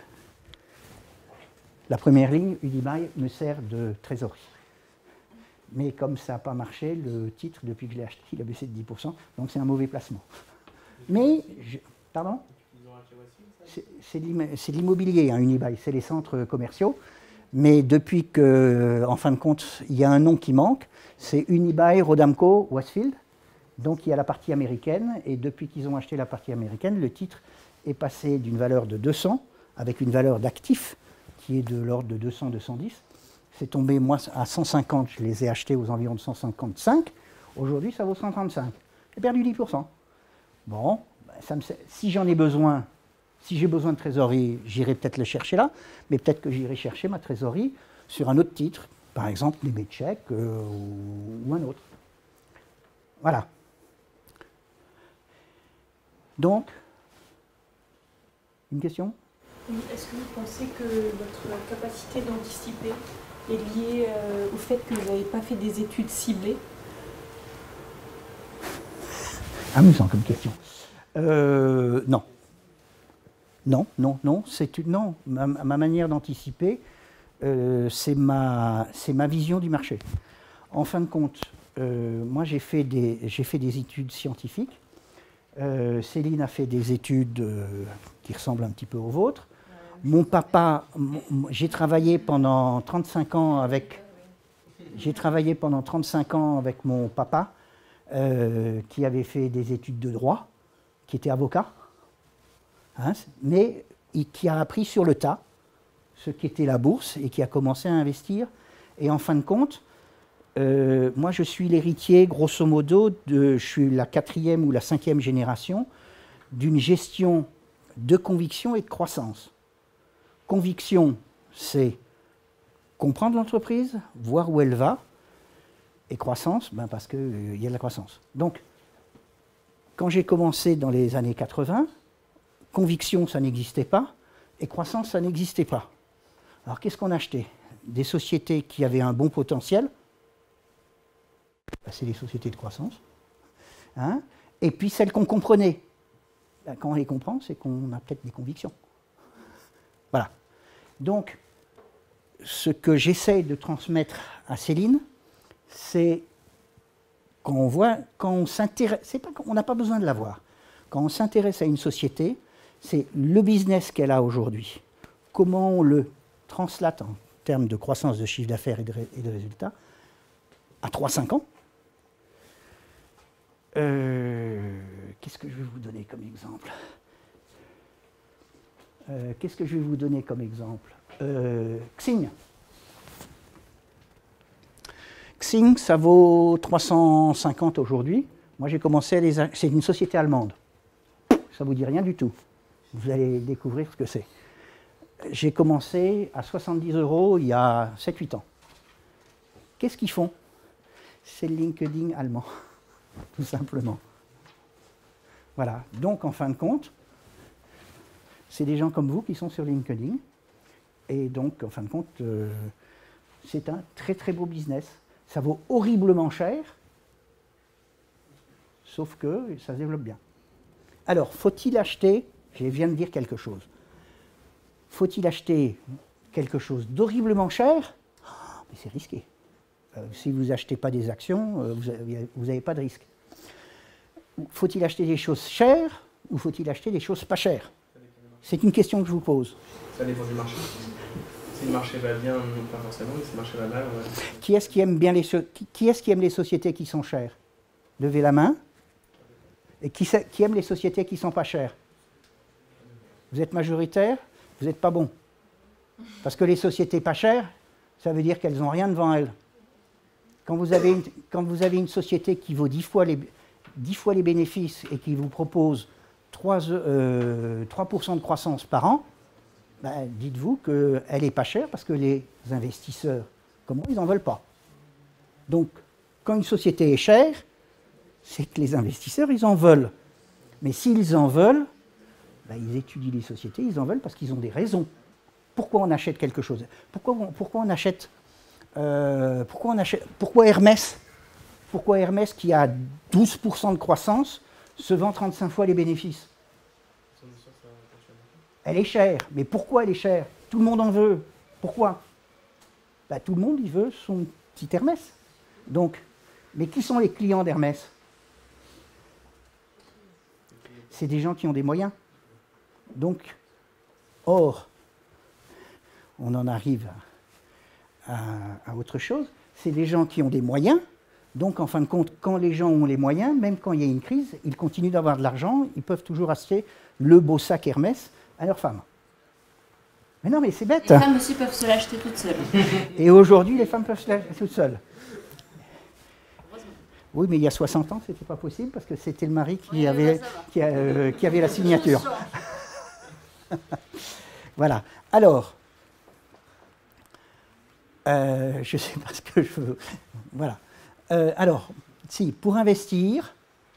la première ligne, Unibail, me sert de trésorerie. Mais comme ça n'a pas marché, le titre, depuis que je l'ai acheté, il a baissé de dix pour cent, donc c'est un mauvais placement. Mais, je, pardon? C'est de l'immobilier, hein, Unibail, c'est les centres commerciaux. Mais depuis que, en fin de compte, il y a un nom qui manque, c'est Unibail, Rodamco, Westfield. Donc il y a la partie américaine, et depuis qu'ils ont acheté la partie américaine, le titre est passé d'une valeur de deux cents, avec une valeur d'actif qui est de l'ordre de deux cents à deux cent dix. C'est tombé, moi, à cent cinquante, je les ai achetés aux environs de cent cinquante-cinq. Aujourd'hui, ça vaut cent trente-cinq. J'ai perdu dix pour cent. Bon, ça me, si j'en ai besoin, si j'ai besoin de trésorerie, j'irai peut-être le chercher là, mais peut-être que j'irai chercher ma trésorerie sur un autre titre, par exemple les Medcheck euh, ou, ou un autre. Voilà. Donc, une question?
Est-ce que vous pensez que votre capacité d'anticiper est liée euh, au fait que vous n'avez pas fait des études ciblées?
Amusant comme question. Euh, non. Non, non, non. C'est une, non. Ma, ma manière d'anticiper, euh, c'est ma, c'est ma vision du marché. En fin de compte, euh, moi j'ai fait des, j'ai fait des études scientifiques. Euh, Céline a fait des études euh, qui ressemblent un petit peu aux vôtres. Mon papa, j'ai travaillé pendant trente-cinq ans avec, j'ai travaillé pendant trente-cinq ans avec mon papa, euh, qui avait fait des études de droit, qui était avocat, hein, mais qui a appris sur le tas ce qu'était la bourse et qui a commencé à investir. Et en fin de compte, Euh, moi, je suis l'héritier, grosso modo, de, je suis la quatrième ou la cinquième génération d'une gestion de conviction et de croissance. Conviction, c'est comprendre l'entreprise, voir où elle va, et croissance, ben parce qu'il euh, y a de la croissance. Donc, quand j'ai commencé dans les années quatre-vingts, conviction, ça n'existait pas, et croissance, ça n'existait pas. Alors, qu'est-ce qu'on achetait? Des sociétés qui avaient un bon potentiel. Ben, c'est les sociétés de croissance, hein, et puis celles qu'on comprenait. Ben, quand on les comprend, c'est qu'on a peut-être des convictions. Voilà. Donc, ce que j'essaie de transmettre à Céline, c'est quand on voit, quand on s'intéresse, c'est pas qu'on n'a pas besoin de la voir. Quand on s'intéresse à une société, c'est le business qu'elle a aujourd'hui. Comment on le translate en termes de croissance de chiffre d'affaires et, et de résultats à trois à cinq ans. Euh, qu'est-ce que je vais vous donner comme exemple euh, Qu'est-ce que je vais vous donner comme exemple euh, Xing. Xing, ça vaut trois cent cinquante aujourd'hui. Moi, j'ai commencé à les... C'est une société allemande. Ça ne vous dit rien du tout. Vous allez découvrir ce que c'est. J'ai commencé à soixante-dix euros il y a sept huit ans. Qu'est-ce qu'ils font? c'est le LinkedIn allemand, tout simplement. Voilà, donc en fin de compte, c'est des gens comme vous qui sont sur LinkedIn, et donc en fin de compte, euh, c'est un très très beau business. Ça vaut horriblement cher, sauf que ça se développe bien. Alors, faut-il acheter, je viens de dire quelque chose, faut-il acheter quelque chose d'horriblement cher? Mais c'est risqué. Euh, si vous n'achetez pas des actions, euh, vous n'avez pas de risque. Faut-il acheter des choses chères ou faut-il acheter des choses pas chères? C'est une question que je vous pose.
Ça dépend du marché. Si le marché va bien, pas forcément, mais si le marché va mal, ouais.
Qui est-ce qui aime bien les, so qui, qui est-ce qui aime les sociétés qui sont chères? Levez la main. Et qui, qui aime les sociétés qui ne sont pas chères? Vous êtes majoritaire, vous n'êtes pas bon. Parce que les sociétés pas chères, ça veut dire qu'elles n'ont rien devant elles. Quand vous avez une, quand vous avez une société qui vaut dix fois les, dix fois les bénéfices et qui vous propose trois pour cent de croissance par an, ben, dites-vous qu'elle n'est pas chère parce que les investisseurs, comme moi, ils n'en veulent pas. Donc, quand une société est chère, c'est que les investisseurs, ils en veulent. Mais s'ils en veulent, ben, ils étudient les sociétés, ils en veulent parce qu'ils ont des raisons. Pourquoi on achète quelque chose? Pourquoi on, pourquoi on achète, euh, pourquoi on achète, pourquoi Hermès, pourquoi Hermès qui a douze pour cent de croissance se vend trente-cinq fois les bénéfices? Elle est chère, mais pourquoi elle est chère? Tout le monde en veut. Pourquoi? Ben, tout le monde il veut son petit Hermès. Donc, mais qui sont les clients d'Hermès? C'est des gens qui ont des moyens. Donc, or, on en arrive à, à, à autre chose, c'est des gens qui ont des moyens, donc en fin de compte, quand les gens ont les moyens, même quand il y a une crise, ils continuent d'avoir de l'argent, ils peuvent toujours acheter le beau sac Hermès à leurs femmes. Mais non, mais c'est bête.
Les femmes aussi peuvent se l'acheter toutes seules.
Et aujourd'hui, les femmes peuvent se l'acheter toutes seules. Oui, mais il y a soixante ans, ce n'était pas possible, parce que c'était le mari qui, oui, avait, qui, a, euh, qui avait la signature. Voilà. Alors, euh, je ne sais pas ce que je veux. Voilà. Euh, alors, si, pour investir,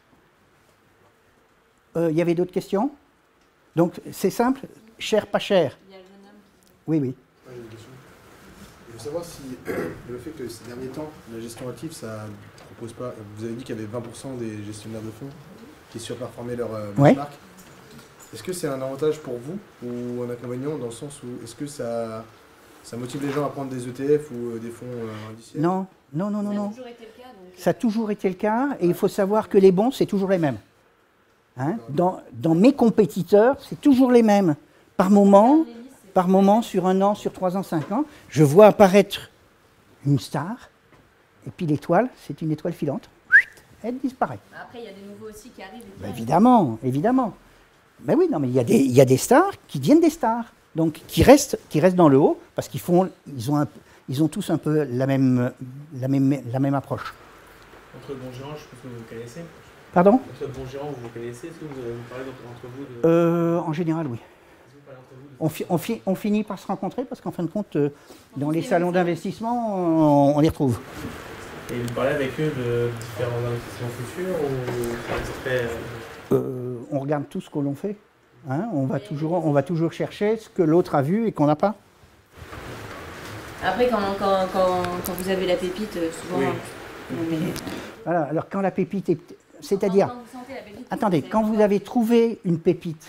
euh, il y avait d'autres questions? Donc, c'est simple, cher, pas cher.
Il y a le jeune homme qui...
Oui, oui.
Ouais, une question. Je veux savoir si le fait que ces derniers temps, la gestion active, ça propose pas. Vous avez dit qu'il y avait vingt pour cent des gestionnaires de fonds qui surperformaient leur euh,
ouais.
marque. Est-ce que c'est un avantage pour vous ou un inconvénient dans le sens où est-ce que ça, ça motive les gens à prendre des E T F ou euh, des fonds euh, indiciels?
Non, non, non, non, non.
Ça a toujours été le cas. Donc...
Ça a toujours été le cas et il faut savoir que les bons, c'est toujours les mêmes. Hein? Dans, dans mes compétiteurs, c'est toujours les mêmes. Par moment, par moment, sur un an, sur trois ans, cinq ans, je vois apparaître une star et puis l'étoile, c'est une étoile filante. Elle disparaît.
Après, il y a des nouveaux aussi qui arrivent.
Ben évidemment, évidemment. Mais oui, non, mais il y a des, il y a des stars qui deviennent des stars, donc qui restent, qui restent dans le haut parce qu'ils font, ils ont, un, ils ont tous un peu la même, la même, la même approche.
Entre bons gérants, je pense que vous vous connaissez.
Pardon?
Entre bons gérants, vous vous connaissez. Est-ce que vous, vous parlez entre vous de...
euh, En général, oui. On, fi, on, fi, on finit par se rencontrer parce qu'en fin de compte, euh, dans les salons d'investissement, on, on les retrouve.
Et vous parlez avec eux de différents investissements futurs ou ça reste très...
Euh, on regarde tout ce que l'on fait. Hein, on, va toujours, on va toujours chercher ce que l'autre a vu et qu'on n'a pas.
Après, quand, quand, quand, quand vous avez la pépite, souvent...
Oui.
Mais...
Voilà, alors quand la pépite est... C'est-à-dire... Attendez, quand vous avez trouvé une pépite,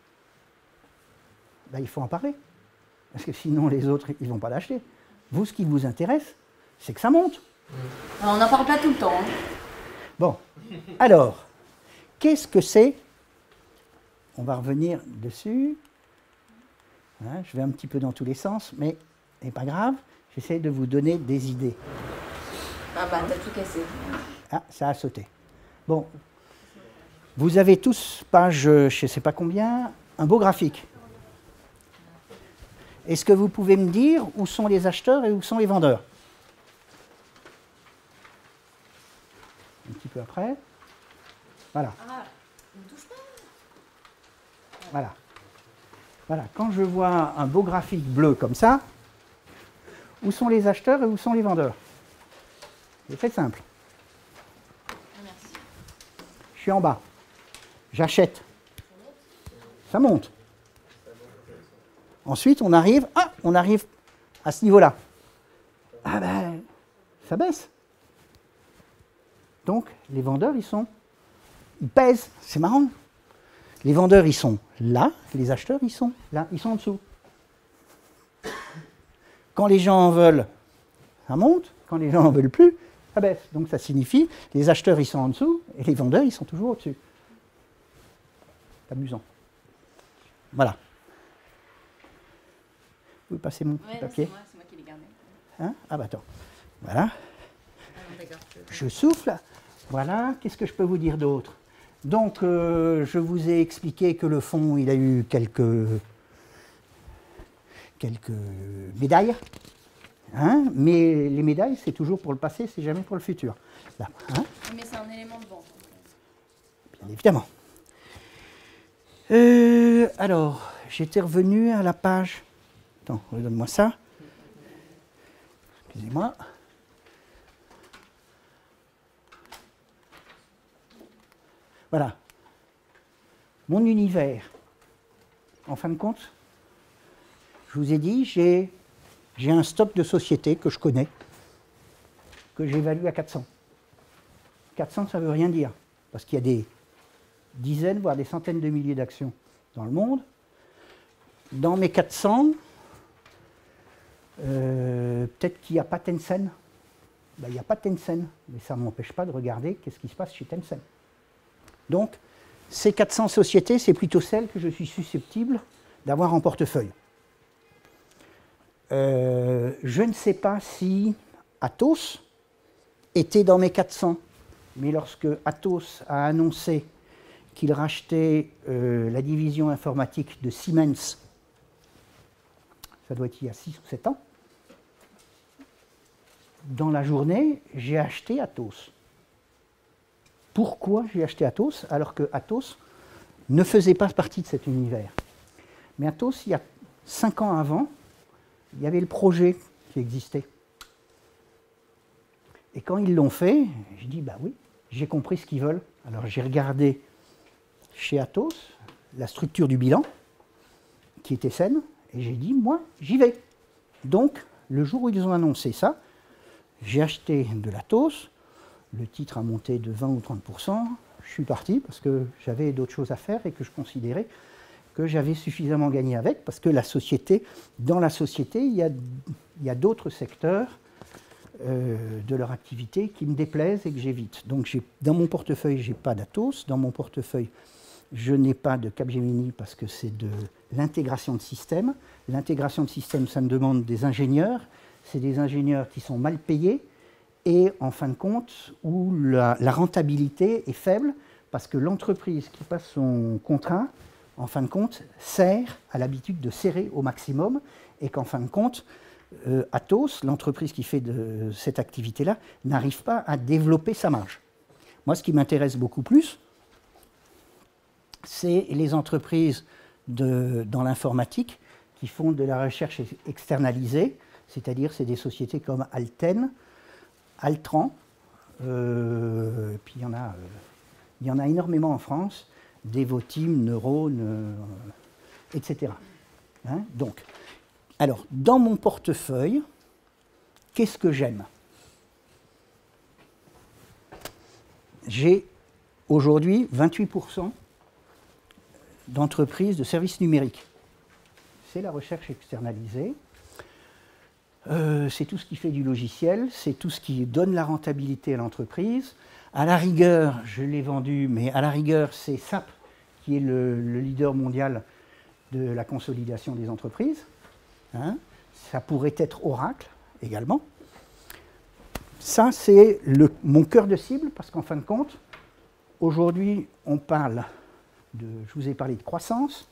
ben, il faut en parler. Parce que sinon, les autres, ils ne vont pas l'acheter. Vous, ce qui vous intéresse, c'est que ça monte.
Alors, on n'en parle pas tout le temps. Hein.
Bon, alors... Qu'est-ce que c'est? On va revenir dessus. Hein, je vais un petit peu dans tous les sens, mais c'est pas grave. J'essaie de vous donner des idées.
Ah bah, t'as tout cassé.
Ah, ça a sauté. Bon. Vous avez tous, page je ne sais pas combien, un beau graphique. Est-ce que vous pouvez me dire où sont les acheteurs et où sont les vendeurs? Un petit peu après. Voilà.
Ah, ne touche pas.
Voilà. Voilà. Quand je vois un beau graphique bleu comme ça, où sont les acheteurs et où sont les vendeurs? C'est très simple. suis en bas, j'achète, ça monte. Ensuite, on arrive, ah, on arrive à ce niveau-là. Ah ben, ça baisse. Donc, les vendeurs, ils sont, ils pèsent, c'est marrant. Les vendeurs, ils sont là, les acheteurs, ils sont là, ils sont en dessous. Quand les gens en veulent, ça monte. Quand les gens n'en veulent plus, ça baisse. Donc ça signifie les acheteurs, ils sont en dessous et les vendeurs, ils sont toujours au-dessus. C'est amusant. Voilà. Vous pouvez passer mon
Ouais,
papier.
c'est moi, c'est moi qui l'ai gardé.
Hein? Ah bah attends. Voilà.
Ah, d'accord.
Je souffle. Voilà. Qu'est-ce que je peux vous dire d'autre? Donc, euh, je vous ai expliqué que le fond, il a eu quelques, quelques médailles. Hein, mais les médailles, c'est toujours pour le passé, c'est jamais pour le futur. Là, hein,
Mais c'est un élément de vente.
bien évidemment. Euh, alors, j'étais revenu à la page. Attends, redonne-moi ça. Excusez-moi. Voilà. Mon univers. En fin de compte, je vous ai dit, j'ai j'ai un stock de sociétés que je connais, que j'évalue à quatre cents. quatre cents, ça ne veut rien dire, parce qu'il y a des dizaines, voire des centaines de milliers d'actions dans le monde. Dans mes quatre cents, euh, peut-être qu'il n'y a pas Tencent. Ben, il n'y a pas Tencent, mais ça ne m'empêche pas de regarder qu'est-ce qui se passe chez Tencent. Donc, ces quatre cents sociétés, c'est plutôt celles que je suis susceptible d'avoir en portefeuille. Euh, je ne sais pas si Atos était dans mes quatre cents, mais lorsque Atos a annoncé qu'il rachetait euh, la division informatique de Siemens, ça doit être il y a six ou sept ans, dans la journée, j'ai acheté Atos. Pourquoi j'ai acheté Atos alors que Atos ne faisait pas partie de cet univers? Mais Atos, il y a cinq ans avant, il y avait le projet qui existait. Et quand ils l'ont fait, je dis, bah oui, j'ai compris ce qu'ils veulent. Alors j'ai regardé chez Atos la structure du bilan, qui était saine, et j'ai dit, moi, j'y vais. Donc, le jour où ils ont annoncé ça, j'ai acheté de l'Atos, le titre a monté de vingt ou trente pour cent, je suis parti parce que j'avais d'autres choses à faire et que je considérais que j'avais suffisamment gagné avec, parce que la société, dans la société, il y a, il y a d'autres secteurs euh, de leur activité qui me déplaisent et que j'évite. Donc dans mon portefeuille, je n'ai pas d'Atos, dans mon portefeuille, je n'ai pas de Capgemini parce que c'est de l'intégration de systèmes. L'intégration de systèmes, ça me demande des ingénieurs, c'est des ingénieurs qui sont mal payés et en fin de compte, où la, la rentabilité est faible parce que l'entreprise qui passe son contrat, en fin de compte, sert à l'habitude de serrer au maximum et qu'en fin de compte, euh, Atos, l'entreprise qui fait de cette activité-là, n'arrive pas à développer sa marge. Moi, ce qui m'intéresse beaucoup plus, c'est les entreprises de, dans l'informatique qui font de la recherche externalisée, c'est-à-dire c'est des sociétés comme Alten, Altran, euh, puis il y en a, euh, il y en a énormément en France, Devoteam, Neurone, euh, et cetera. Hein, donc, alors, dans mon portefeuille, qu'est-ce que j'aime? J'ai aujourd'hui vingt-huit pour cent d'entreprises de services numériques. C'est la recherche externalisée. Euh, c'est tout ce qui fait du logiciel, c'est tout ce qui donne la rentabilité à l'entreprise. À la rigueur, je l'ai vendu, mais à la rigueur, c'est S A P qui est le, le leader mondial de la consolidation des entreprises. Hein. Ça pourrait être Oracle également. Ça, c'est mon cœur de cible, parce qu'en fin de compte, aujourd'hui, on parle de... Je vous ai parlé de croissance.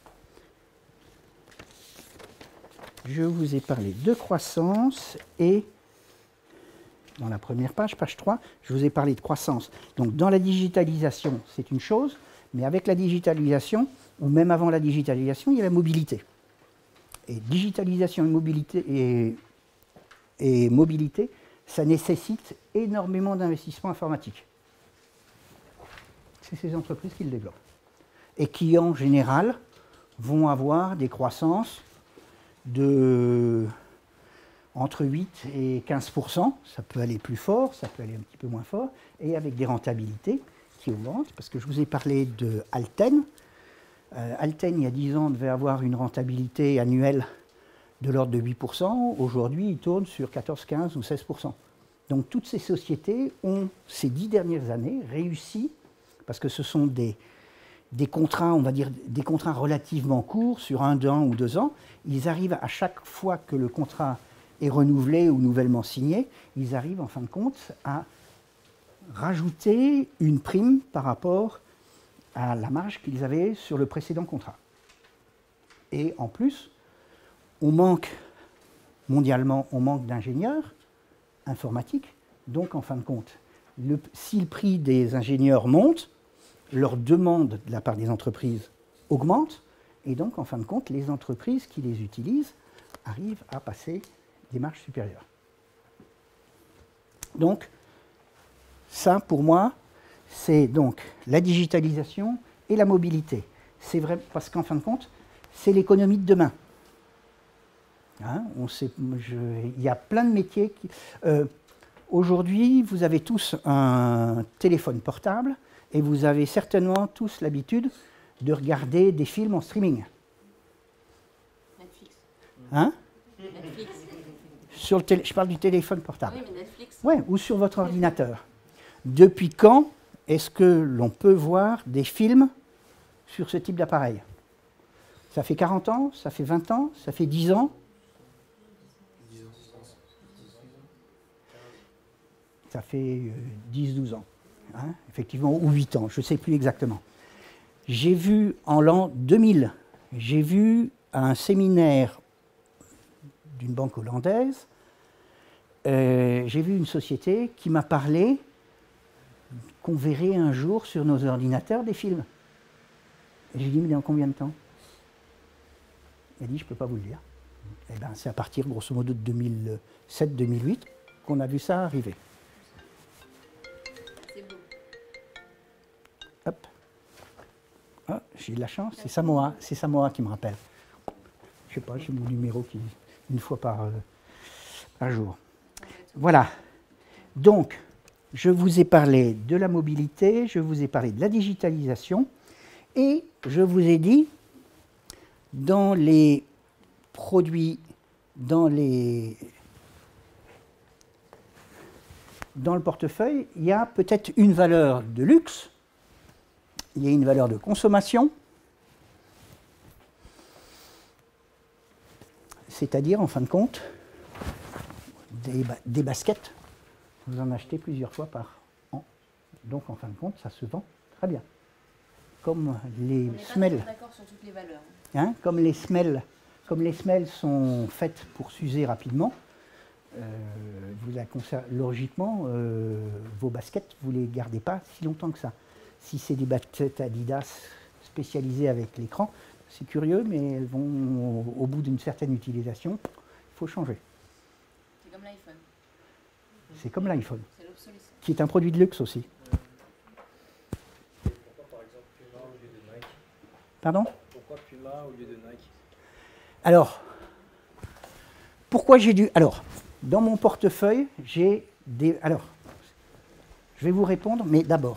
Je vous ai parlé de croissance et, dans la première page, page trois, je vous ai parlé de croissance. Donc, dans la digitalisation, c'est une chose, mais avec la digitalisation, ou même avant la digitalisation, il y a la mobilité. Et digitalisation et mobilité, et, et mobilité ça nécessite énormément d'investissements informatiques. c'est ces entreprises qui le développent. Et qui, en général, vont avoir des croissances de entre huit et quinze pour cent. Ça peut aller plus fort, ça peut aller un petit peu moins fort, et avec des rentabilités qui augmentent. Parce que je vous ai parlé de Alten. Euh, Alten, il y a dix ans, devait avoir une rentabilité annuelle de l'ordre de huit pour cent. Aujourd'hui, il tourne sur quatorze, quinze ou seize pour cent. Donc toutes ces sociétés ont, ces dix dernières années, réussi, parce que ce sont des, des contrats, on va dire, des contrats relativement courts, sur un, deux ans ou deux ans. Ils arrivent à chaque fois que le contrat est renouvelé ou nouvellement signé, ils arrivent en fin de compte à rajouter une prime par rapport à la marge qu'ils avaient sur le précédent contrat. Et en plus, on manque, mondialement, on manque d'ingénieurs informatiques. Donc, en fin de compte, le, si le prix des ingénieurs monte, leur demande de la part des entreprises augmente. Et donc, en fin de compte, les entreprises qui les utilisent arrivent à passer des marges supérieures. Donc, ça, pour moi, c'est donc la digitalisation et la mobilité. C'est vrai parce qu'en fin de compte, c'est l'économie de demain. Hein, on sait, je, il y a plein de métiers qui... Euh, aujourd'hui, vous avez tous un téléphone portable et vous avez certainement tous l'habitude de regarder des films en streaming.
Netflix.
Hein?
Netflix.
Sur le télé, je parle du téléphone portable.
Oui, mais Netflix.
Ouais, ou sur votre ordinateur. Depuis quand est-ce que l'on peut voir des films sur ce type d'appareil? Ça fait quarante ans? Ça fait vingt ans? Ça fait dix ans? Ça fait euh, dix douze ans, hein, effectivement, ou huit ans, je ne sais plus exactement. J'ai vu en l'an deux mille, j'ai vu un séminaire d'une banque hollandaise, euh, j'ai vu une société qui m'a parlé qu'on verrait un jour sur nos ordinateurs des films. Et j'ai dit, mais dans combien de temps? Il a dit, je ne peux pas vous le dire. Eh ben, c'est à partir, grosso modo, de deux mille sept deux mille huit qu'on a vu ça arriver.
C'est beau.
Hop. Ah, j'ai de la chance, c'est Samoa, c'est Samoa qui me rappelle. Je sais pas, j'ai mon numéro qui une fois par, euh, par jour. Voilà. Donc, je vous ai parlé de la mobilité, je vous ai parlé de la digitalisation, et je vous ai dit, dans les produits, dans les dans le portefeuille, il y a peut-être une valeur de luxe, il y a une valeur de consommation, c'est-à-dire, en fin de compte, des, ba des baskets. Vous en achetez plusieurs fois par an. Donc, en fin de compte, ça se vend très bien. Comme les semelles.
On n'est pas d'accord sur toutes les valeurs.
Hein, comme les semelles, comme les semelles sont faites pour s'user rapidement, euh, vous la logiquement, euh, vos baskets, vous ne les gardez pas si longtemps que ça. Si c'est des baskets Adidas spécialisées avec l'écran, c'est curieux, mais elles vont, au, au bout d'une certaine utilisation, il faut changer.
C'est comme l'iPhone.
C'est comme l'iPhone,
C'est l'obsolescence.
qui est un produit de luxe aussi.
Pourquoi par exemple Puma au lieu de Nike?
Pardon?
Pourquoi Puma au lieu de Nike?
Alors, pourquoi j'ai dû... Alors, dans mon portefeuille, j'ai des... Alors, je vais vous répondre, mais d'abord,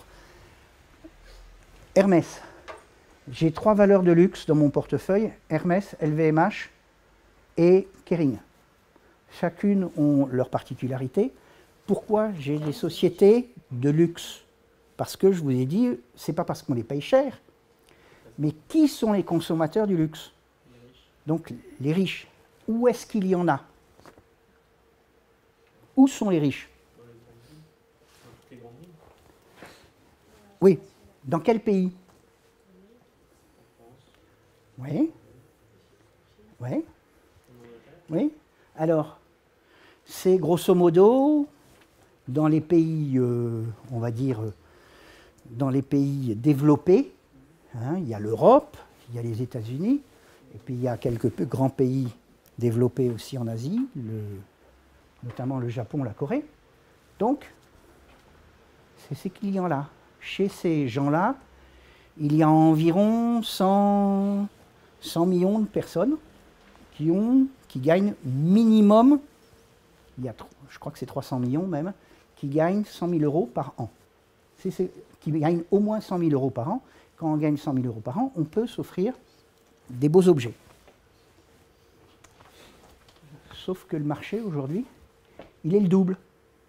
Hermès. J'ai trois valeurs de luxe dans mon portefeuille, Hermès, L V M H et Kering. Chacune ont leur particularité. Pourquoi j'ai des sociétés de luxe? Parce que je vous ai dit, c'est pas parce qu'on les paye cher, mais qui sont les consommateurs du luxe? Donc les riches. Où est-ce qu'il y en a? Où sont les riches? Oui. Dans quel pays? Oui. Oui. Oui. Alors, c'est grosso modo dans les pays, euh, on va dire, euh, dans les pays développés. Hein, il y a l'Europe, il y a les États-Unis, et puis il y a quelques peu grands pays développés aussi en Asie, le, notamment le Japon, la Corée. Donc, c'est ces clients-là. chez ces gens-là, il y a environ cent, cent millions de personnes qui, ont, qui gagnent minimum, il y a, je crois que c'est trois cents millions même, qui gagnent cent mille euros par an. C'est, c'est, qui gagnent au moins cent mille euros par an. Quand on gagne cent mille euros par an, on peut s'offrir des beaux objets. Sauf que le marché aujourd'hui, il est le double.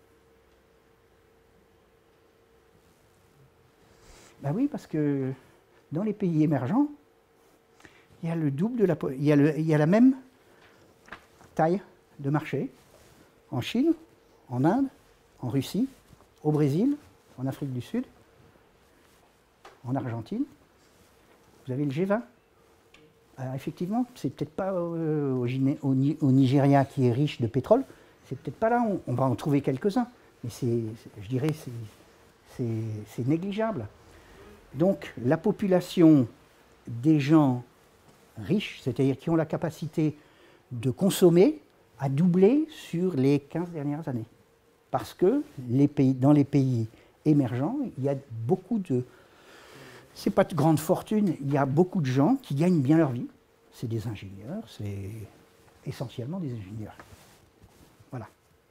Ben oui, parce que dans les pays émergents, il y a le double de la, il y a, le, il y a la même taille de marché en Chine, en Inde, en Russie, au Brésil, en Afrique du Sud, en Argentine. Vous avez le G vingt. Alors effectivement, c'est peut-être pas euh, au, au, au Nigeria qui est riche de pétrole, c'est peut-être pas là, on, on va en trouver quelques-uns, mais c'est, je dirais c'est, c'est, c'est négligeable. Donc la population des gens riches, c'est-à-dire qui ont la capacité de consommer, a doublé sur les quinze dernières années. Parce que les pays, dans les pays émergents, il y a beaucoup de... C'est pas de grande fortune, il y a beaucoup de gens qui gagnent bien leur vie. C'est des ingénieurs, c'est essentiellement des ingénieurs. Voilà.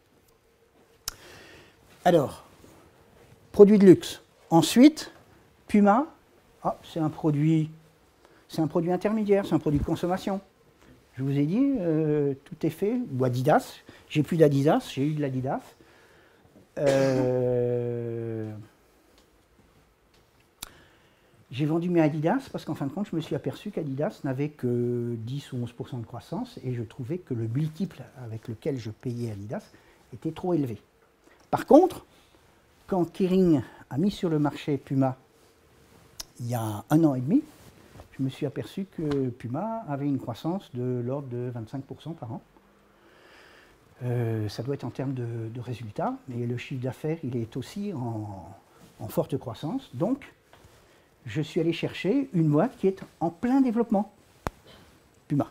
Alors, produit de luxe. Ensuite, Puma, ah, c'est un produit, c'est un produit intermédiaire, c'est un produit de consommation. Je vous ai dit, euh, tout est fait, ou Adidas. J'ai plus d'Adidas, j'ai eu de l'Adidas. Euh, j'ai vendu mes Adidas parce qu'en fin de compte, je me suis aperçu qu'Adidas n'avait que dix ou onze pour cent de croissance et je trouvais que le multiple avec lequel je payais Adidas était trop élevé. Par contre, quand Kering a mis sur le marché Puma il y a un an et demi, je me suis aperçu que Puma avait une croissance de l'ordre de vingt-cinq pour cent par an. Euh, ça doit être en termes de, de résultats, mais le chiffre d'affaires, il est aussi en, en forte croissance. Donc, je suis allé chercher une boîte qui est en plein développement, Puma.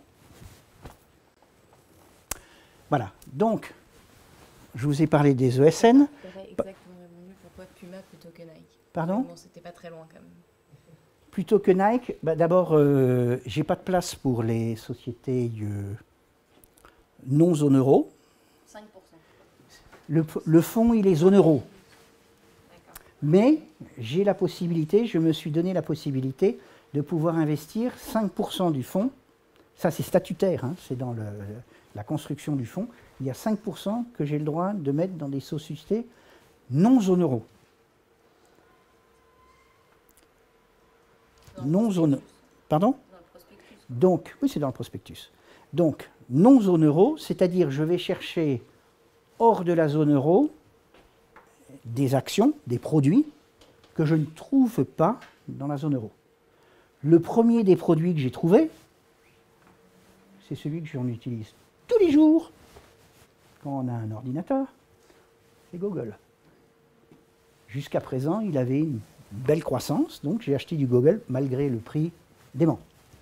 Voilà, donc, je vous ai parlé des E S N.
J'aurais exactement répondu pourquoi Puma plutôt que Nike.
Pardon ?
Bon, c'était pas très loin quand même.
Plutôt que Nike, bah d'abord, euh, j'ai pas de place pour les sociétés euh, non zone euro.
cinq pour cent.
Le, le fonds, il est zone euro. Mais j'ai la possibilité, je me suis donné la possibilité de pouvoir investir cinq pour cent du fonds. Ça, c'est statutaire, hein, c'est dans le, la construction du fonds. Il y a cinq pour cent que j'ai le droit de mettre dans des sociétés non zone euro. Non zone. Pardon ?
Dans le prospectus.
Donc, oui, c'est dans le prospectus. Donc, non zone euro, c'est-à-dire je vais chercher hors de la zone euro des actions, des produits que je ne trouve pas dans la zone euro. Le premier des produits que j'ai trouvé, c'est celui que j'en utilise tous les jours quand on a un ordinateur, c'est Google. Jusqu'à présent, il avait une belle croissance, donc j'ai acheté du Google malgré le prix dément.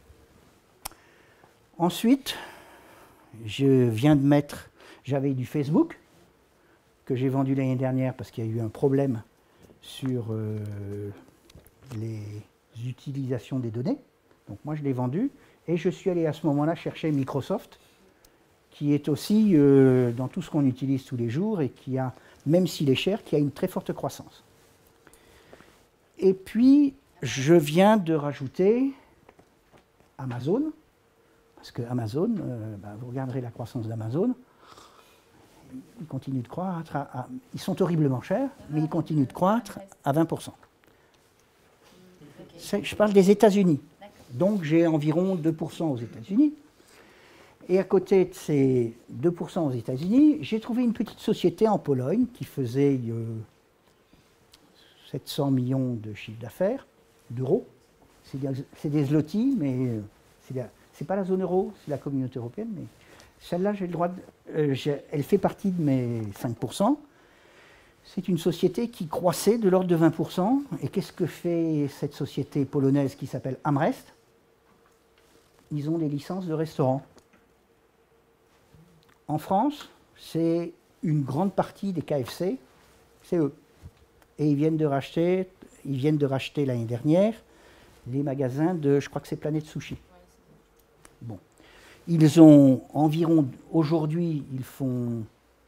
Ensuite, je viens de mettre, j'avais du Facebook que j'ai vendu l'année dernière parce qu'il y a eu un problème sur euh, les utilisations des données. Donc moi je l'ai vendu et je suis allé à ce moment-là chercher Microsoft qui est aussi euh, dans tout ce qu'on utilise tous les jours et qui a, même s'il est cher, qui a une très forte croissance. Et puis, je viens de rajouter Amazon, parce que Amazon, euh, bah, vous regarderez la croissance d'Amazon, ils continuent de croître, à, à, ils sont horriblement chers, mais ils continuent de croître à vingt pour cent. C'est, je parle des États-Unis, donc j'ai environ deux pour cent aux États-Unis. Et à côté de ces deux pour cent aux États-Unis, j'ai trouvé une petite société en Pologne qui faisait euh, sept cents millions de chiffre d'affaires, d'euros. C'est des, c'est des zlotys, mais euh, c'est, la, c'est pas la zone euro, c'est la communauté européenne. Mais celle-là, j'ai le droit de, euh, j'ai, elle fait partie de mes cinq pour cent. C'est une société qui croissait de l'ordre de vingt pour cent. Et qu'est-ce que fait cette société polonaise qui s'appelle Amrest ? Ils ont des licences de restaurants. En France, c'est une grande partie des K F C, c'est eux. Et ils viennent de racheter, ils viennent de racheter l'année dernière les magasins de, je crois que c'est Planète Sushi. Bon. Ils ont environ, aujourd'hui, ils font,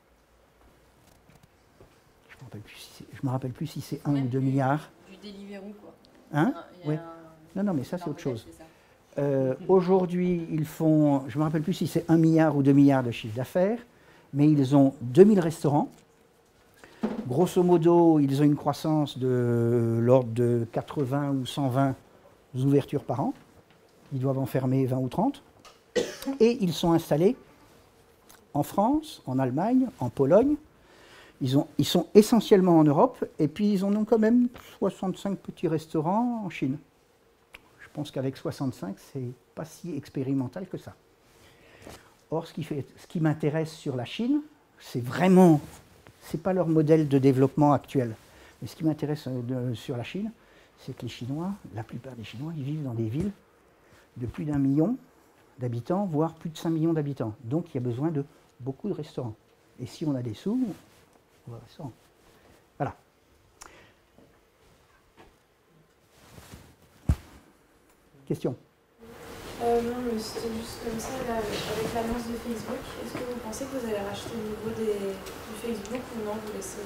je ne me rappelle plus si c'est, je me rappelle plus si c'est un ou deux milliards.
Du Deliveroo, quoi.
Hein?
Il y a
Oui.
un-
Non, non, mais ça, c'est autre chose.
c'est ça.
Euh, aujourd'hui, ils font, je ne me rappelle plus si c'est un milliard ou deux milliards de chiffre d'affaires, mais ils ont deux mille restaurants. Grosso modo, ils ont une croissance de l'ordre de quatre-vingts ou cent vingt ouvertures par an. Ils doivent en fermer vingt ou trente. Et ils sont installés en France, en Allemagne, en Pologne. Ils, ont, ils sont essentiellement en Europe, et puis ils en ont quand même soixante-cinq petits restaurants en Chine. Je pense qu'avec soixante-cinq, c'est pas si expérimental que ça. Or, ce qui, fait, ce qui m'intéresse sur la Chine, c'est vraiment, c'est pas leur modèle de développement actuel. Mais ce qui m'intéresse de- sur la Chine, c'est que les Chinois, la plupart des Chinois, ils vivent dans des villes de plus d'un million d'habitants, voire plus de cinq millions d'habitants. Donc, il y a besoin de beaucoup de restaurants. Et si on a des sous, on va au restaurant. Voilà. Question?
Euh, non, mais c'était juste comme ça, là, avec l'annonce de Facebook. Est-ce que vous pensez que vous allez racheter au niveau des, du Facebook ou non, vous laissez...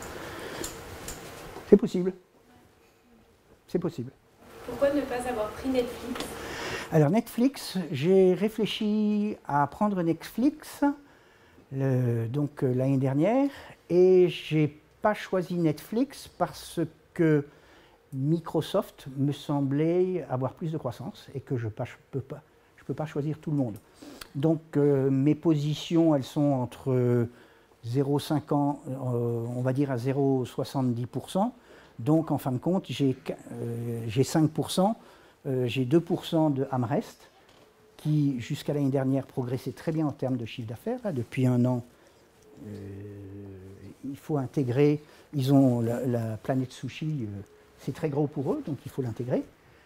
C'est possible. C'est possible.
Pourquoi ne pas avoir pris Netflix?
Alors Netflix, j'ai réfléchi à prendre Netflix le- donc euh, l'année dernière, et j'ai pas choisi Netflix parce que Microsoft me semblait avoir plus de croissance et que je ne peux pas, je peux pas choisir tout le monde. Donc euh, mes positions, elles sont entre zéro virgule cinquante, euh, on va dire à zéro virgule soixante-dix pour cent. Donc en fin de compte, j'ai euh, j'ai cinq pour cent. Euh, j'ai deux pour cent de Amrest, qui jusqu'à l'année dernière progressait très bien en termes de chiffre d'affaires. Là, depuis un an, euh, il faut intégrer, ils ont la, la planète sushi, euh, c'est très gros pour eux, donc il faut l'intégrer.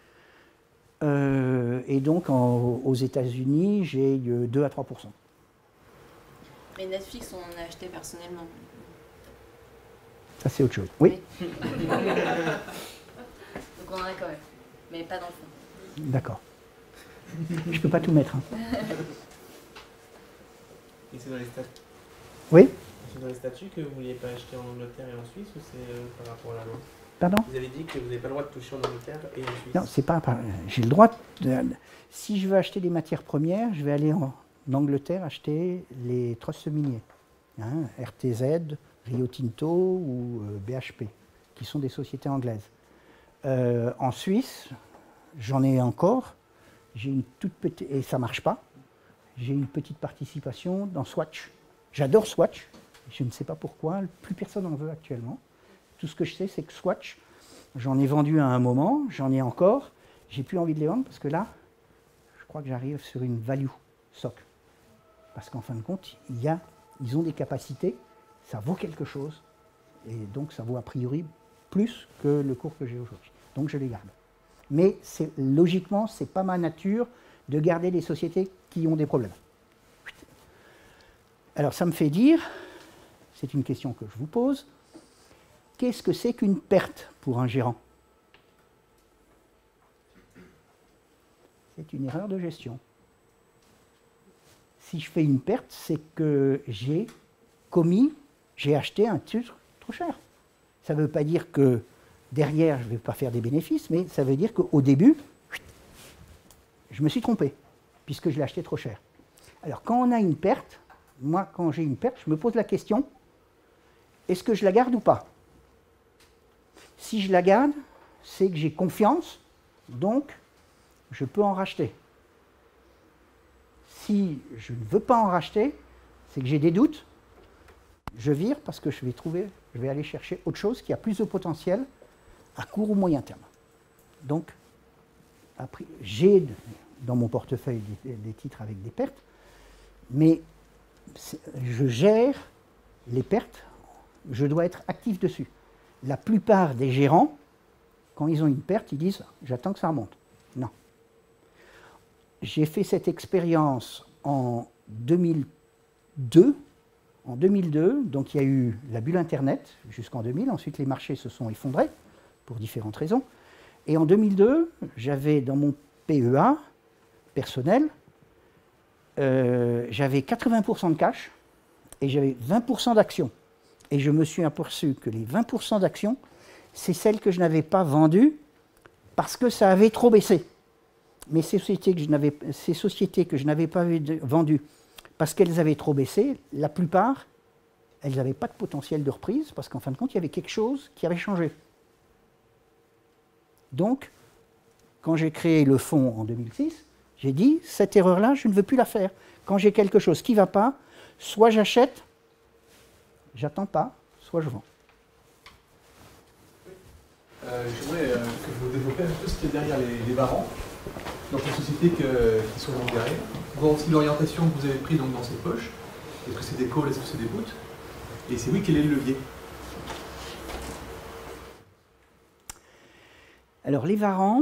Euh, et donc en- aux États-Unis, j'ai euh, deux à trois pour cent.
Mais Netflix, on en a acheté personnellement.
Ça, c'est autre chose. Oui,
Donc on en a quand même, mais pas dans le fond.
d'accord. Je ne peux pas tout mettre. hein.
Et c'est dans les statuts,
Oui,
c'est dans les statuts que vous vouliez pas acheter en Angleterre et en Suisse, ou c'est euh, par rapport à la loi?
pardon?
Vous avez dit que vous n'avez pas le droit de toucher en Angleterre et en Suisse.
Non, c'est pas. par- J'ai le droit. De, si je veux acheter des matières premières, je vais aller en, en Angleterre acheter les trusts miniers, hein, R T Z, Rio Tinto ou euh, B H P, qui sont des sociétés anglaises. Euh, en Suisse, j'en ai encore. J'ai une toute petite et ça marche pas. J'ai une petite participation dans Swatch. J'adore Swatch. Je ne sais pas pourquoi. Plus personne n'en veut actuellement. Tout ce que je sais, c'est que Swatch, j'en ai vendu à un moment, j'en ai encore. J'ai plus envie de les vendre parce que là, je crois que j'arrive sur une value socle. Parce qu'en fin de compte, il y a, ils ont des capacités, ça vaut quelque chose. Et donc, ça vaut a priori plus que le cours que j'ai aujourd'hui. Donc, je les garde. Mais c'est, logiquement, ce n'est pas ma nature de garder des sociétés qui ont des problèmes. Alors, ça me fait dire, c'est une question que je vous pose, qu'est-ce que c'est qu'une perte pour un gérant? C'est une erreur de gestion. Si je fais une perte, c'est que j'ai commis, j'ai acheté un titre trop cher. Ça ne veut pas dire que derrière, je ne vais pas faire des bénéfices, mais ça veut dire qu'au début, je me suis trompé, puisque je l'ai acheté trop cher. Alors, quand on a une perte, moi, quand j'ai une perte, je me pose la question, est-ce que je la garde ou pas? Si je la garde, c'est que j'ai confiance, donc je peux en racheter. Si je ne veux pas en racheter, c'est que j'ai des doutes, je vire parce que je vais trouver, je vais aller chercher autre chose qui a plus de potentiel à court ou moyen terme. Donc, après, j'ai dans mon portefeuille des, des titres avec des pertes, mais je gère les pertes, je dois être actif dessus. La plupart des gérants, quand ils ont une perte, ils disent « j'attends que ça remonte ». Non. J'ai fait cette expérience en deux mille deux. En deux mille deux, donc il y a eu la bulle Internet jusqu'en deux mille. Ensuite, les marchés se sont effondrés pour différentes raisons. Et en deux mille deux, j'avais dans mon P E A personnel, euh, j'avais quatre-vingts pour cent de cash et j'avais vingt pour cent d'actions. Et je me suis aperçu que les vingt pour cent d'actions, c'est celles que je n'avais pas vendues parce que ça avait trop baissé. Mais ces sociétés que je n'avais, ces sociétés que je n'avais pas vendues parce qu'elles avaient trop baissé, la plupart, elles n'avaient pas de potentiel de reprise parce qu'en fin de compte, il y avait quelque chose qui avait changé. Donc, quand j'ai créé le fonds en deux mille six, j'ai dit, cette erreur-là, je ne veux plus la faire. Quand j'ai quelque chose qui ne va pas, soit j'achète, j'attends pas, soit je vends.
Euh, J'aimerais euh, que vous développiez un peu ce qui est derrière les, les varans, donc les sociétés que, qui sont derrière, voir aussi l'orientation que vous avez prise donc, dans ces poches. Est-ce que c'est des calls, est-ce que c'est des puts? Et c'est oui, quel est le levier?
Alors les varans,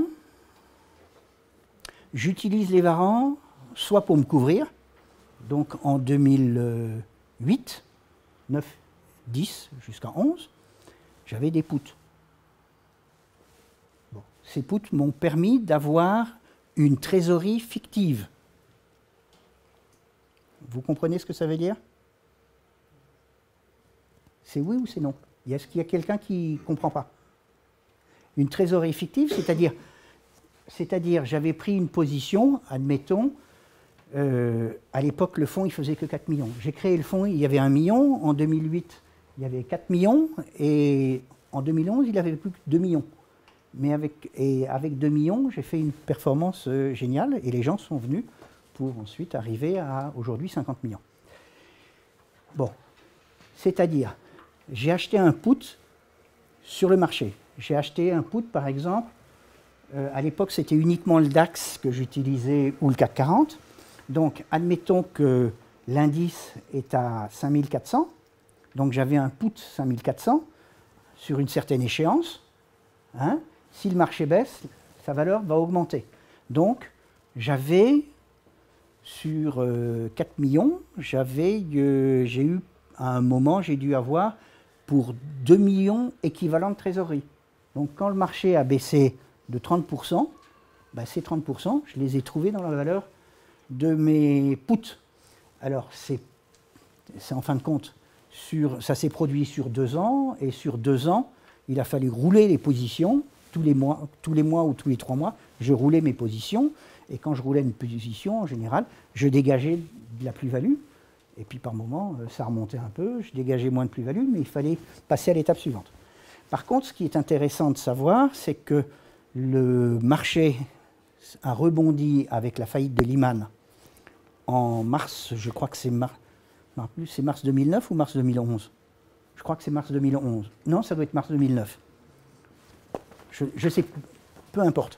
j'utilise les varans soit pour me couvrir, donc en deux mille huit, neuf, dix jusqu'à onze, j'avais des puts. Bon, ces puts m'ont permis d'avoir une trésorerie fictive. Vous comprenez ce que ça veut dire? C'est oui ou c'est non? Est-ce qu'il y a quelqu'un qui ne comprend pas? Une trésorerie fictive, c'est-à-dire, c'est-à-dire j'avais pris une position, admettons, euh, à l'époque le fonds il faisait que quatre millions. J'ai créé le fonds, il y avait un million, en deux mille huit il y avait quatre millions, et en deux mille onze il avait plus que deux millions. Mais avec, et avec deux millions, j'ai fait une performance euh, géniale, et les gens sont venus pour ensuite arriver à aujourd'hui cinquante millions. Bon, c'est-à-dire, j'ai acheté un put sur le marché. J'ai acheté un put, par exemple, euh, à l'époque, c'était uniquement le DAX que j'utilisais, ou le CAC quarante. Donc, admettons que l'indice est à cinq mille quatre cents. Donc, j'avais un put cinq mille quatre cents sur une certaine échéance. Hein. Si le marché baisse, sa valeur va augmenter. Donc, j'avais, sur euh, quatre millions, j'avais, euh, j'ai eu, à un moment, j'ai dû avoir pour deux millions équivalents de trésorerie. Donc quand le marché a baissé de trente pour cent, ben ces trente pour cent, je les ai trouvés dans la valeur de mes puts. Alors c'est en fin de compte, sur, ça s'est produit sur deux ans, et sur deux ans, il a fallu rouler les positions, tous les mois, tous les mois ou tous les trois mois, je roulais mes positions, et quand je roulais une position, en général, je dégageais de la plus-value, et puis par moment, ça remontait un peu, je dégageais moins de plus-value, mais il fallait passer à l'étape suivante. Par contre, ce qui est intéressant de savoir, c'est que le marché a rebondi avec la faillite de Lehman en mars, je crois que c'est mars, c'est mars deux mille neuf ou mars deux mille onze? Je crois que c'est mars deux mille onze. Non, ça doit être mars deux mille neuf. Je, je sais, peu importe.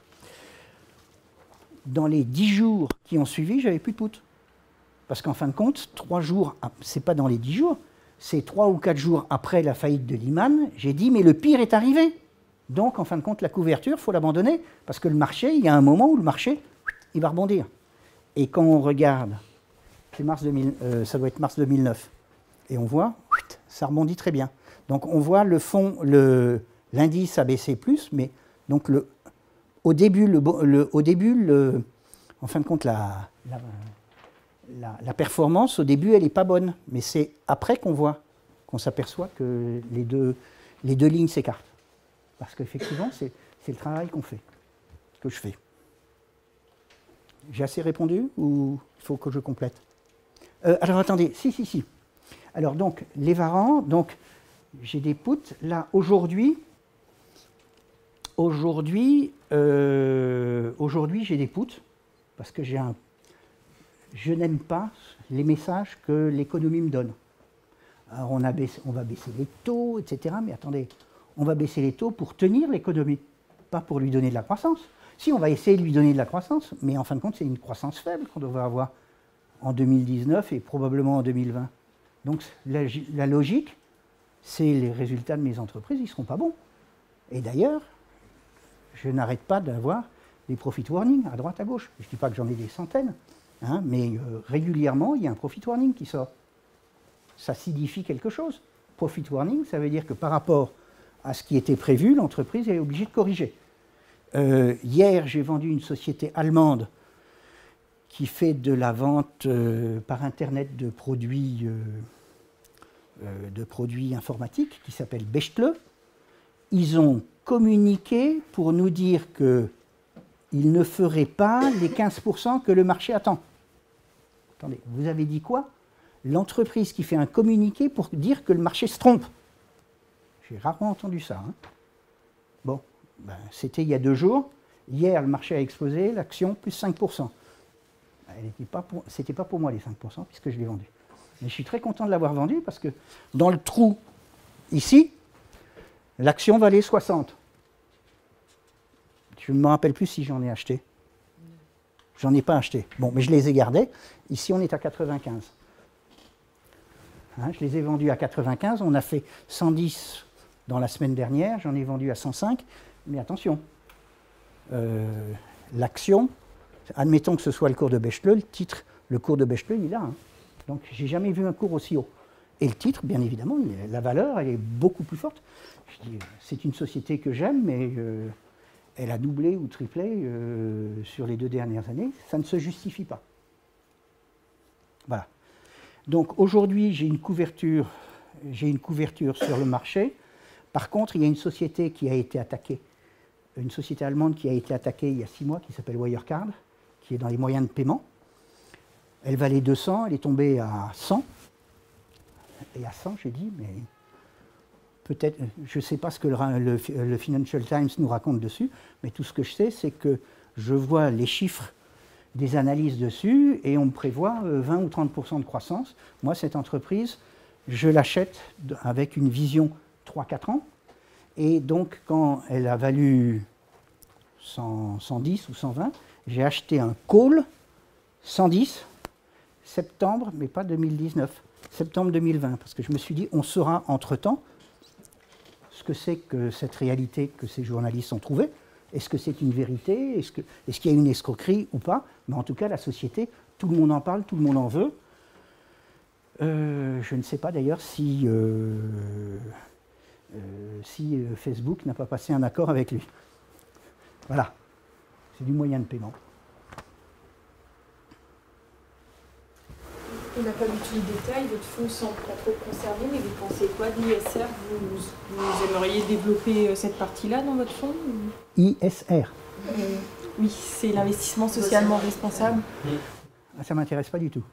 Dans les dix jours qui ont suivi, j'avais plus de put. Parce qu'en fin de compte, trois jours, c'est pas dans les dix jours, c'est trois ou quatre jours après la faillite de Lehman, j'ai dit, mais le pire est arrivé. Donc, en fin de compte, la couverture, il faut l'abandonner, parce que le marché, il y a un moment où le marché, il va rebondir. Et quand on regarde, c'est mars deux mille, euh, ça doit être mars deux mille neuf, et on voit, ça rebondit très bien. Donc, on voit le fond, le, l'indice a baissé plus, mais donc le, au début, le, le, au début le, en fin de compte, la... la La, la performance, au début, elle n'est pas bonne. Mais c'est après qu'on voit, qu'on s'aperçoit que les deux, les deux lignes s'écartent. Parce qu'effectivement, c'est le travail qu'on fait, que je fais. J'ai assez répondu ou il faut que je complète? euh, Alors attendez, si, si, si. Alors donc, les varans, donc j'ai des puts. Là, aujourd'hui, aujourd'hui, euh, aujourd'hui j'ai des puts, parce que j'ai un je n'aime pas les messages que l'économie me donne. Alors on, a baissé, on va baisser les taux, et cetera. Mais attendez, on va baisser les taux pour tenir l'économie, pas pour lui donner de la croissance. Si, on va essayer de lui donner de la croissance, mais en fin de compte, c'est une croissance faible qu'on devrait avoir en deux mille dix-neuf et probablement en deux mille vingt. Donc la, la logique, c'est les résultats de mes entreprises, ils ne seront pas bons. Et d'ailleurs, je n'arrête pas d'avoir des profit warnings à droite, à gauche. Je ne dis pas que j'en ai des centaines. Hein, mais euh, régulièrement, il y a un profit warning qui sort. Ça signifie quelque chose. Profit warning, ça veut dire que par rapport à ce qui était prévu, l'entreprise est obligée de corriger. Euh, hier, j'ai vendu une société allemande qui fait de la vente euh, par Internet de produits, euh, euh, de produits informatiques, qui s'appelle Bechtle. Ils ont communiqué pour nous dire qu'ils ne feraient pas les quinze pour cent que le marché attend. Attendez, vous avez dit quoi? L'entreprise qui fait un communiqué pour dire que le marché se trompe. J'ai rarement entendu ça. Hein. Bon, ben, c'était il y a deux jours. Hier, le marché a explosé, l'action plus cinq pour cent. Ce n'était pas pour moi les cinq pour cent, puisque je l'ai vendu. Mais je suis très content de l'avoir vendu, parce que dans le trou, ici, l'action valait soixante. Je ne me rappelle plus si j'en ai acheté. J'en ai pas acheté. Bon, mais je les ai gardés. Ici, on est à quatre-vingt-quinze. Hein, je les ai vendus à quatre-vingt-quinze. On a fait cent dix dans la semaine dernière. J'en ai vendu à cent cinq. Mais attention, euh, l'action, admettons que ce soit le cours de Bechtle, le titre, le cours de Bechtle, il est là. Hein. Donc, j'ai jamais vu un cours aussi haut. Et le titre, bien évidemment, il, la valeur, elle est beaucoup plus forte. Je dis, c'est une société que j'aime, mais euh, elle a doublé ou triplé euh, sur les deux dernières années. Ça ne se justifie pas. Voilà. Donc aujourd'hui, j'ai une couverture, j'ai une couverture sur le marché. Par contre, il y a une société qui a été attaquée, une société allemande qui a été attaquée il y a six mois, qui s'appelle Wirecard, qui est dans les moyens de paiement. Elle valait deux cents, elle est tombée à cent. Et à cent, j'ai dit, mais peut-être, je ne sais pas ce que le, le, le Financial Times nous raconte dessus, mais tout ce que je sais, c'est que je vois les chiffres des analyses dessus et on me prévoit vingt ou trente pour cent de croissance. Moi, cette entreprise, je l'achète avec une vision trois à quatre ans. Et donc, quand elle a valu cent, cent dix ou cent vingt, j'ai acheté un call cent dix, septembre, mais pas deux mille dix-neuf, septembre deux mille vingt, parce que je me suis dit, on saura entre-temps ce que c'est que cette réalité que ces journalistes ont trouvée. Est-ce que c'est une vérité? Est-ce que, est-ce qu'il y a une escroquerie ou pas? Mais en tout cas, la société, tout le monde en parle, tout le monde en veut. Euh, je ne sais pas d'ailleurs si, euh, euh, si euh, Facebook n'a pas passé un accord avec lui. Voilà. C'est du moyen de paiement.
On n'a pas du tout le détail, votre fonds semble pas trop conservé, mais vous pensez quoi de l'I S R? vous, vous aimeriez développer cette partie-là dans votre fonds?
I S R
euh, Oui, c'est l'investissement socialement responsable.
Ah, ça ne m'intéresse pas du tout.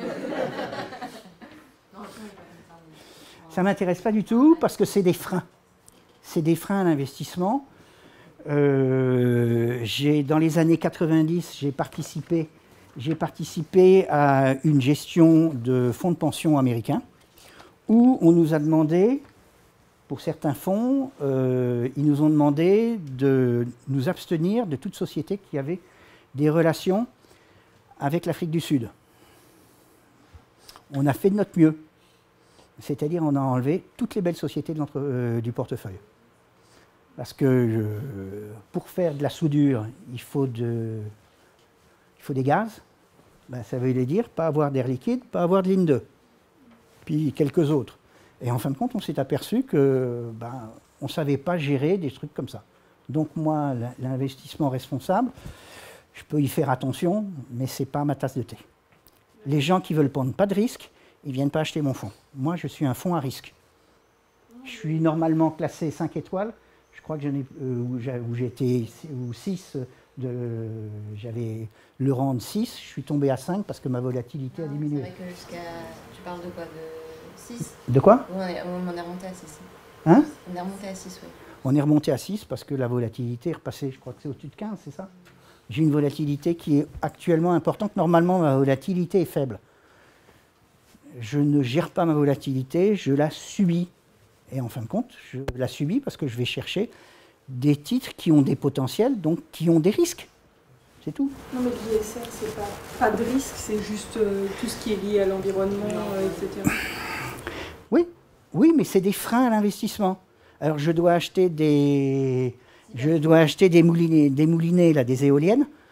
Ça ne m'intéresse pas du tout parce que c'est des freins. C'est des freins à l'investissement. Euh, j'ai, dans les années quatre-vingt-dix, j'ai participé... J'ai participé à une gestion de fonds de pension américains où on nous a demandé, pour certains fonds, euh, ils nous ont demandé de nous abstenir de toute société qui avait des relations avec l'Afrique du Sud. On a fait de notre mieux, c'est-à-dire on a enlevé toutes les belles sociétés de euh, du portefeuille. Parce que euh, pour faire de la soudure, il faut de... Il faut des gaz, ben, ça veut dire pas avoir d'air liquide, pas avoir de ligne deux, puis quelques autres. Et en fin de compte, on s'est aperçu que ben, on ne savait pas gérer des trucs comme ça. Donc moi, l'investissement responsable, je peux y faire attention, mais ce n'est pas ma tasse de thé. Les gens qui ne veulent prendre pas de risque, ils ne viennent pas acheter mon fonds. Moi, je suis un fonds à risque. Je suis normalement classé cinq étoiles, je crois que j'en ai, euh, où j'étais ou six. J'avais le rang de six, je suis tombé à cinq parce que ma volatilité
non,
a diminué.
C'est vrai que jusqu'à... Tu parles de quoi? De six?
De quoi?
Ouais, on en est remonté à six.
Hein?
On est remonté à six, oui.
On est remonté à six parce que la volatilité est repassée, je crois que c'est au-dessus de quinze, c'est ça? J'ai une volatilité qui est actuellement importante. Normalement, ma volatilité est faible. Je ne gère pas ma volatilité, je la subis. Et en fin de compte, je la subis parce que je vais chercher des titres qui ont des potentiels, donc qui ont des risques. C'est tout.
Non, mais l'I S R, c'est pas, pas de risque, c'est juste euh, tout ce qui est lié à l'environnement, euh, et cetera.
Oui, oui, mais c'est des freins à l'investissement. Alors, je dois acheter des, je dois acheter des moulinets, des moulinets là, des éoliennes.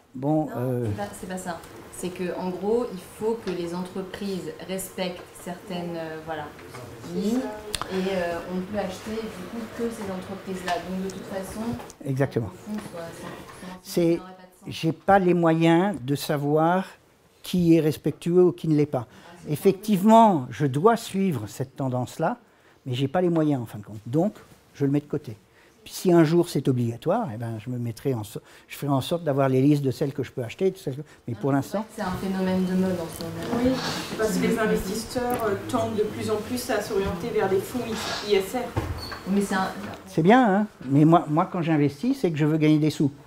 Bon,
Non,
euh,
c'est pas, c'est pas ça. C'est qu'en gros, il faut que les entreprises respectent certaines euh, voilà, lignes et euh, on ne peut acheter du coup que ces entreprises-là. Donc de toute façon,
exactement.
le fonds soit cent pour cent,
C'est-
ça n'aurait pas de sens.
J'ai pas les moyens de savoir qui est respectueux ou qui ne l'est pas. Effectivement, je dois suivre cette tendance-là, mais j'ai pas les moyens en fin de compte. Donc, je le mets de côté. Puis si un jour c'est obligatoire, eh ben, je me mettrai en so- je ferai en sorte d'avoir les listes de celles que je peux acheter. De celles que- Mais pour l'instant,
C'est un phénomène de mode en ce moment.
Oui, parce que les investisseurs euh, tendent de plus en plus à s'orienter vers des fonds I S R.
Mais c'est un.
c'est bien, hein, mais moi, moi quand j'investis, c'est que je veux gagner des sous.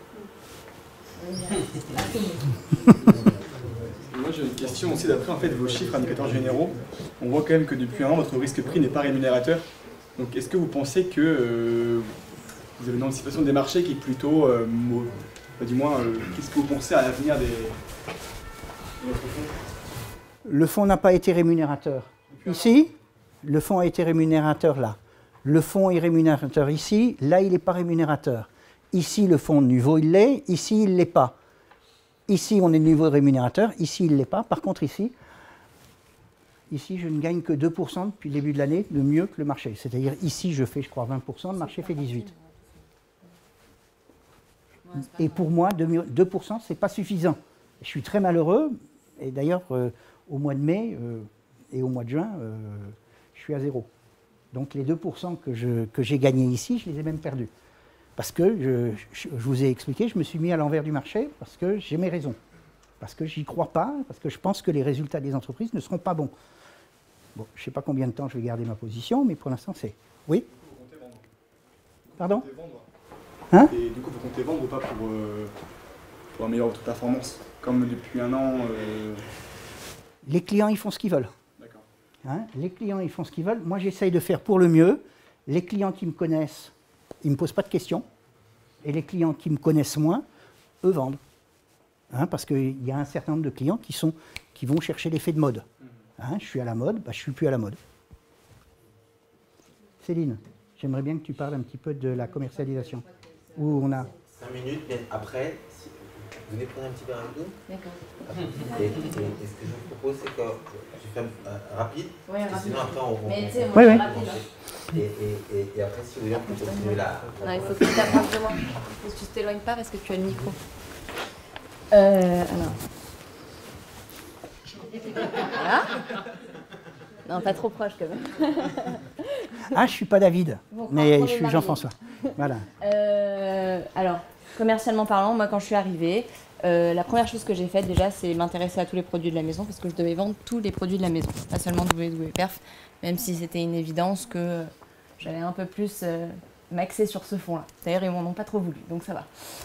Moi j'ai une question aussi d'après en fait vos chiffres indicateurs généraux. On voit quand même que depuis un an votre risque pris n'est pas rémunérateur. Donc est-ce que vous pensez que euh, vous avez une anticipation des marchés qui est plutôt, euh, mau- enfin, du moins, euh, qu'est-ce que vous pensez à l'avenir des, de votre fonds?
Le fonds n'a pas été rémunérateur. Ici, le fonds a été rémunérateur là. Le fonds est rémunérateur ici, là il n'est pas rémunérateur. Ici, le fonds de niveau, il l'est, ici, il ne l'est pas. Ici, on est niveau rémunérateur, ici, il ne l'est pas. Par contre, ici, ici, je ne gagne que deux pour cent depuis le début de l'année, de mieux que le marché. C'est-à-dire, ici, je fais, je crois, vingt pour cent, le marché fait dix-huit pour cent. Et pour moi, deux pour cent, ce n'est pas suffisant. Je suis très malheureux, et d'ailleurs, euh, au mois de mai euh, et au mois de juin, euh, je suis à zéro. Donc les deux pour cent que je- que j'ai gagnés ici, je les ai même perdus. Parce que, je, je- je vous ai expliqué, je me suis mis à l'envers du marché parce que j'ai mes raisons. Parce que j'y crois pas, parce que je pense que les résultats des entreprises ne seront pas bons. Bon, je ne sais pas combien de temps je vais garder ma position, mais pour l'instant, c'est... Oui?
Vous comptez vendre.
Pardon?
Vous comptez vendre.
Hein?
Et du coup vous comptez vendre ou pas pour, euh, pour améliorer votre performance? Comme depuis un an. euh,
Les clients, ils font ce qu'ils veulent.
D'accord.
Hein, les clients, ils font ce qu'ils veulent. Moi, j'essaye de faire pour le mieux. Les clients qui me connaissent, ils ne me posent pas de questions. Et les clients qui me connaissent moins, eux vendent. Hein, parce qu'il y a un certain nombre de clients qui, sont, qui vont chercher l'effet de mode. Hein, je suis à la mode, bah, je ne suis plus à la mode. Céline, j'aimerais bien que tu parles un petit peu de la commercialisation. Où on a...
cinq minutes, mais après, si- vous venez prendre un petit verre avec nous.
D'accord.
Et, et- et ce que je vous propose, c'est que je fais un- euh, rapide.
Ouais,
parce que
rapide.
sinon, après, on, on,
Mais tu sais,
on-
moi,
Oui,
je suis
oui.
rapide. hein.
Et, et, et, et après, si vous voulez, on peut continuer là.
Non, il faut que tu t'approches de moi. Faut que tu t'éloignes pas parce que tu as le micro. Euh, alors. Voilà. Non, pas trop proche quand même.
Ah, je ne suis pas David,
Bon,
mais
on
je
est
suis
mariés.
Jean-François. Voilà.
Euh, alors, commercialement parlant, moi quand je suis arrivée, euh, la première chose que j'ai faite déjà, c'est m'intéresser à tous les produits de la maison parce que je devais vendre tous les produits de la maison, pas seulement W W Perf, même si c'était une évidence que j'allais un peu plus euh, m'axer sur ce fonds-là. D'ailleurs, ils m'en ont pas trop voulu, donc ça va.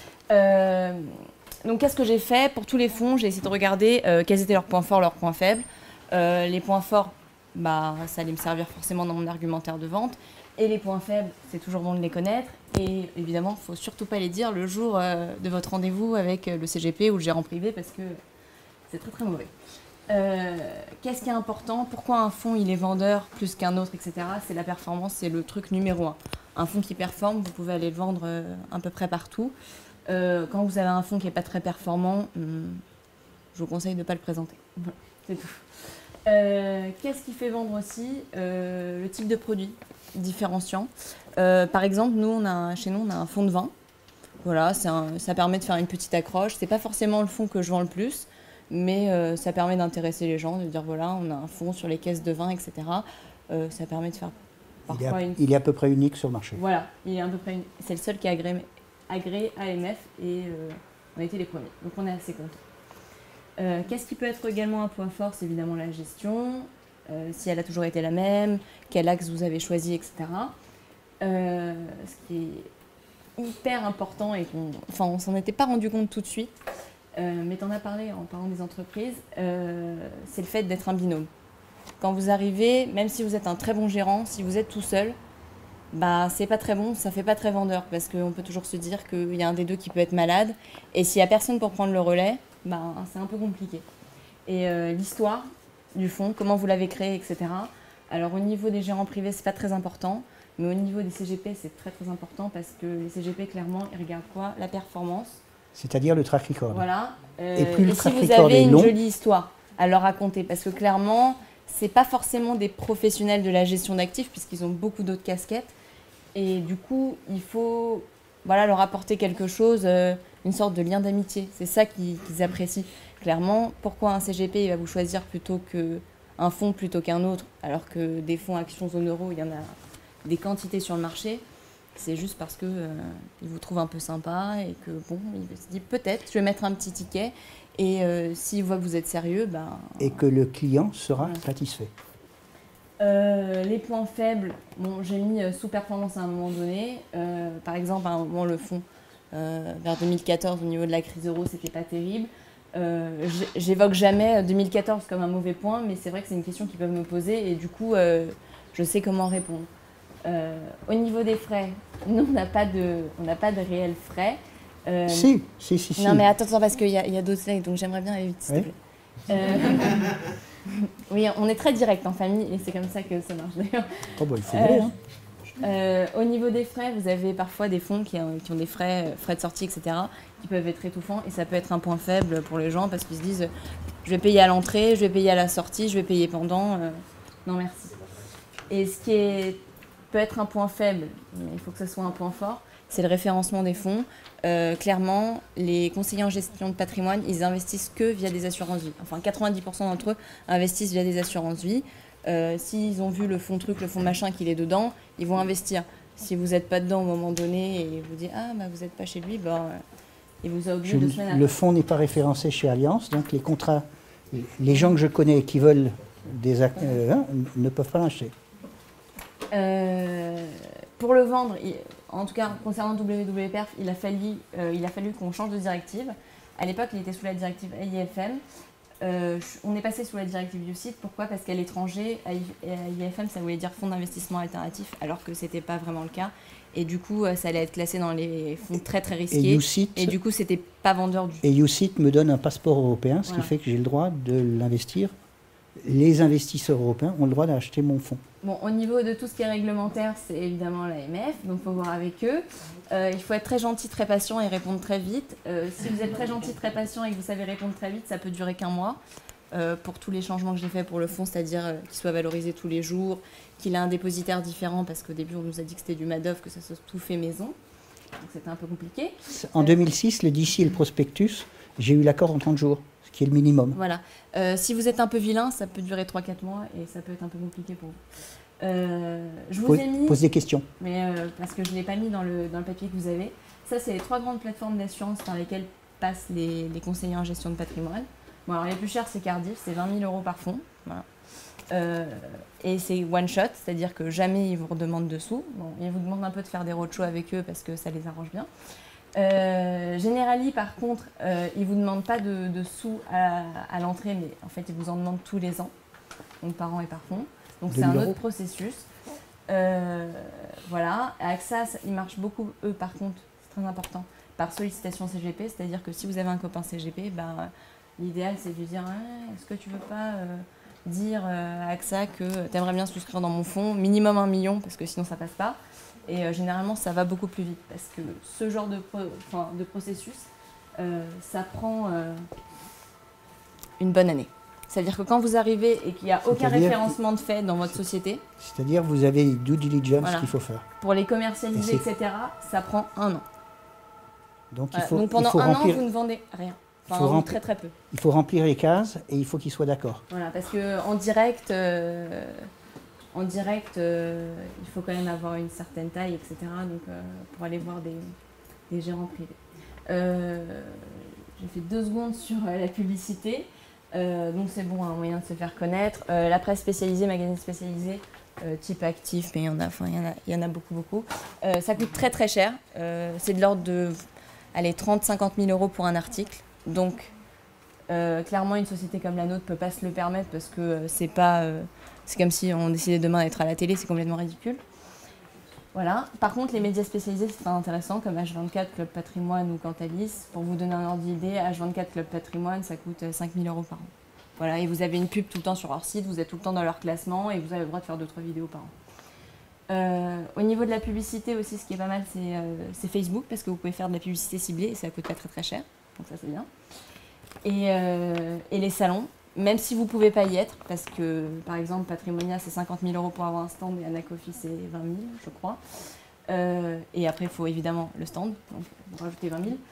Euh, donc, qu'est-ce que j'ai fait pour tous les fonds? J'ai essayé de regarder euh, quels étaient leurs points forts, leurs points faibles. Euh, les points forts, bah, ça allait me servir forcément dans mon argumentaire de vente. Et les points faibles, c'est toujours bon de les connaître. Et évidemment, il ne faut surtout pas les dire le jour euh, de votre rendez-vous avec euh, le C G P ou le gérant privé parce que c'est très très mauvais. Euh, Qu'est-ce qui est important? Pourquoi un fonds il est vendeur plus qu'un autre, et cetera. C'est la performance, c'est le truc numéro un. Un fonds qui performe, vous pouvez aller le vendre euh, à peu près partout. Euh, quand vous avez un fonds qui n'est pas très performant, hum, je vous conseille de ne pas le présenter. Voilà, c'est tout. Euh, Qu'est-ce qui fait vendre aussi? Euh, le type de produit différenciant. Euh, par exemple, nous, on a, chez nous, on a un fond de vin. Voilà, c'est un- ça permet de faire une petite accroche. C'est pas forcément le fond que je vends le plus, mais euh, ça permet d'intéresser les gens, de dire voilà, on a un fond sur les caisses de vin, et cetera. Euh, ça permet de faire
Il est,
parfois
à,
une.
il est à peu près unique sur le marché.
Voilà, il est à peu près. Une... C'est le seul qui est agréé, agréé A M F et euh, on a été les premiers. Donc on est assez contents. Euh, Qu'est-ce qui peut être également un point fort? C'est évidemment la gestion, euh, si elle a toujours été la même, quel axe vous avez choisi, et cetera. Euh, ce qui est hyper important et qu'on enfin, on s'en était pas rendu compte tout de suite, euh, mais tu en as parlé en parlant des entreprises, euh, c'est le fait d'être un binôme. Quand vous arrivez, même si vous êtes un très bon gérant, si vous êtes tout seul, bah, c'est pas très bon, ça fait pas très vendeur parce qu'on peut toujours se dire qu'il y a un des deux qui peut être malade et s'il y a personne pour prendre le relais, bah, c'est un peu compliqué. Et euh, l'histoire du fonds, comment vous l'avez créé, et cetera. Alors au niveau des gérants privés, c'est pas très important, mais au niveau des C G P, c'est très très important parce que les C G P, clairement, ils regardent quoi? La performance,
C'est-à-dire le track record.
Voilà. Euh,
Et plus le
si
track
vous
record
avez
est
une
long,
jolie histoire à leur raconter, parce que clairement, c'est pas forcément des professionnels de la gestion d'actifs, puisqu'ils ont beaucoup d'autres casquettes. Et du coup, il faut voilà, leur apporter quelque chose, euh, une sorte de lien d'amitié. C'est ça qu'ils qu'ils apprécient. Clairement, pourquoi un C G P il va vous choisir plutôt qu'un fonds plutôt qu'un autre, alors que des fonds actions zone euro, il y en a des quantités sur le marché. C'est juste parce que euh, il vous trouve un peu sympa et que bon, il se dit peut-être, je vais mettre un petit ticket et euh, s'il voit que vous êtes sérieux, ben.
Et que le client sera
Voilà.
satisfait.
Euh, les points faibles, bon, j'ai mis euh, sous-performance à un moment donné. Euh, par exemple, à un moment, le fonds euh, vers deux mille quatorze, au niveau de la crise euro, c'était pas terrible. Euh, J'évoque jamais deux mille quatorze comme un mauvais point, mais c'est vrai que c'est une question qu'ils peuvent me poser et du coup, euh, je sais comment répondre. Euh, au niveau des frais, nous, on n'a pas de, on n'a pas de réels frais. Euh,
Si, si, si, si.
Non, mais attends, attends, parce qu'il y a, il y a d'autres slides, donc j'aimerais bien aller vite, s'il
Ouais.
te plaît. Euh, oui, on est très direct en famille et c'est comme ça que ça marche d'ailleurs.
Oh, bah, il faut y aller,
Euh,
hein.
euh, au niveau des frais, vous avez parfois des fonds qui ont, qui ont des frais, euh, frais de sortie, et cetera, qui peuvent être étouffants et ça peut être un point faible pour les gens parce qu'ils se disent je vais payer à l'entrée, je vais payer à la sortie, je vais payer pendant. euh, non, merci. Et ce qui est, peut être un point faible, mais il faut que ce soit un point fort, c'est le référencement des fonds. Euh, clairement, les conseillers en gestion de patrimoine, ils investissent que via des assurances vie. Enfin, quatre-vingt-dix pour cent d'entre eux investissent via des assurances vie. Euh, S'ils ont vu le fonds truc, le fonds machin qu'il est dedans, ils vont investir. Si vous n'êtes pas dedans au moment donné et vous dites ah bah vous n'êtes pas chez lui, bah, euh, il vous a oublié
Je-
deux semaines après.
le fonds n'est pas référencé chez Allianz, donc les contrats, les gens que je connais qui veulent des ac- euh, hein, ne peuvent pas l'acheter.
Euh, pour le vendre, il- en tout cas concernant W W Perf, il a fallu, euh, il a fallu qu'on change de directive. À l'époque, il était sous la directive A I F M. Euh, on est passé sous la directive U C I T. Pourquoi? Parce qu'à l'étranger, A I F M, ça voulait dire fonds d'investissement alternatif, alors que ce n'était pas vraiment le cas. Et du coup, euh, ça allait être classé dans les fonds très très
Et
risqués.
U C I T,
Et du coup, c'était pas vendeur du tout.
et U C I T me donne un passeport européen, ce
Voilà.
qui fait que j'ai le droit de l'investir. Les investisseurs européens ont le droit d'acheter mon fonds.
Bon, au niveau de tout ce qui est réglementaire, c'est évidemment l'A M F, donc il faut voir avec eux. Euh, il faut être très gentil, très patient et répondre très vite. Euh, si vous êtes très gentil, très patient et que vous savez répondre très vite, ça peut durer qu'un mois. Euh, pour tous les changements que j'ai faits pour le fonds, c'est-à-dire euh, qu'il soit valorisé tous les jours, qu'il ait un dépositaire différent, parce qu'au début on nous a dit que c'était du Madoff, que ça soit tout fait maison. Donc c'était un peu compliqué.
En deux mille six, le D C et le prospectus, j'ai eu l'accord en trente jours, ce qui est le minimum.
Voilà. Euh, si vous êtes un peu vilain, ça peut durer trois quatre mois et ça peut être un peu compliqué pour vous. Euh, je vous
Pose,
ai mis...
pose des questions.
mais euh, parce que je ne l'ai pas mis dans le, dans le papier que vous avez. Ça, c'est les trois grandes plateformes d'assurance par lesquelles passent les, les conseillers en gestion de patrimoine. Bon, alors les plus chers, c'est Cardiff, c'est vingt mille euros par fonds. Voilà. Euh, et c'est one shot, c'est-à-dire que jamais ils vous redemandent de sous. Bon, ils vous demandent un peu de faire des roadshows avec eux parce que ça les arrange bien. Euh, Generali, par contre, euh, ils ne vous demandent pas de, de sous à, à l'entrée, mais en fait, ils vous en demandent tous les ans, donc par an et par fonds. Donc c'est un autre processus. Euh, voilà. À AXA, ça- ils marchent beaucoup, eux, par contre, c'est très important, par sollicitation C G P, c'est-à-dire que si vous avez un copain C G P, ben, l'idéal, c'est de lui dire ah, est-ce que tu veux pas euh, dire euh, à AXA que tu aimerais bien souscrire dans mon fonds, minimum un million, parce que sinon ça passe pas. Et euh, généralement, ça va beaucoup plus vite, parce que ce genre de, pro- enfin, de processus, euh, ça prend euh, une bonne année. C'est-à-dire que quand vous arrivez et qu'il n'y a aucun
C'est-à-dire
référencement de fait dans votre société,
C'est-à-dire vous avez due diligence
Voilà.
qu'il faut faire.
pour les commercialiser,
Et
et
c'est-
cetera, ça prend un an.
Donc il
Voilà.
faut,
Donc
il
pendant
faut
un
remplir,
an, vous ne vendez rien. Enfin,
faut
ou
remplir-
très très peu.
il faut remplir les cases et il faut qu'ils soient d'accord.
Voilà, parce qu'en direct, euh, en direct euh, il faut quand même avoir une certaine taille, et cetera. Donc, euh, pour aller voir des, des gérants privés. Euh, J'ai fait deux secondes sur euh, la publicité. Euh, donc c'est bon, un moyen de se faire connaître. Euh, la presse spécialisée, magazine spécialisé, euh, type actif, mais il y en a, enfin, il y en a, il y en a beaucoup, beaucoup. Euh, ça coûte très très cher. Euh, c'est de l'ordre de allez, trente à cinquante mille euros pour un article. Donc euh, clairement, une société comme la nôtre ne peut pas se le permettre parce que euh, c'est pas, euh, c'est comme si on décidait demain d'être à la télé, c'est complètement ridicule. Voilà. Par contre, les médias spécialisés, c'est pas intéressant, comme H vingt-quatre, Club Patrimoine ou Cantalis. Pour vous donner un ordre d'idée, H vingt-quatre, Club Patrimoine, ça coûte cinq mille euros par an. Voilà, et vous avez une pub tout le temps sur leur site, vous êtes tout le temps dans leur classement et vous avez le droit de faire deux trois vidéos par an. Euh, au au niveau de la publicité aussi, ce qui est pas mal, c'est euh, Facebook, parce que vous pouvez faire de la publicité ciblée et ça coûte pas très très cher, donc ça c'est bien. Et, euh, et les salons, même si vous pouvez pas y être, parce que par exemple Patrimonia c'est cinquante mille euros pour avoir un stand et Anacofi c'est vingt mille, je crois. Euh, et après il faut évidemment le stand, donc vous rajoutez vingt mille.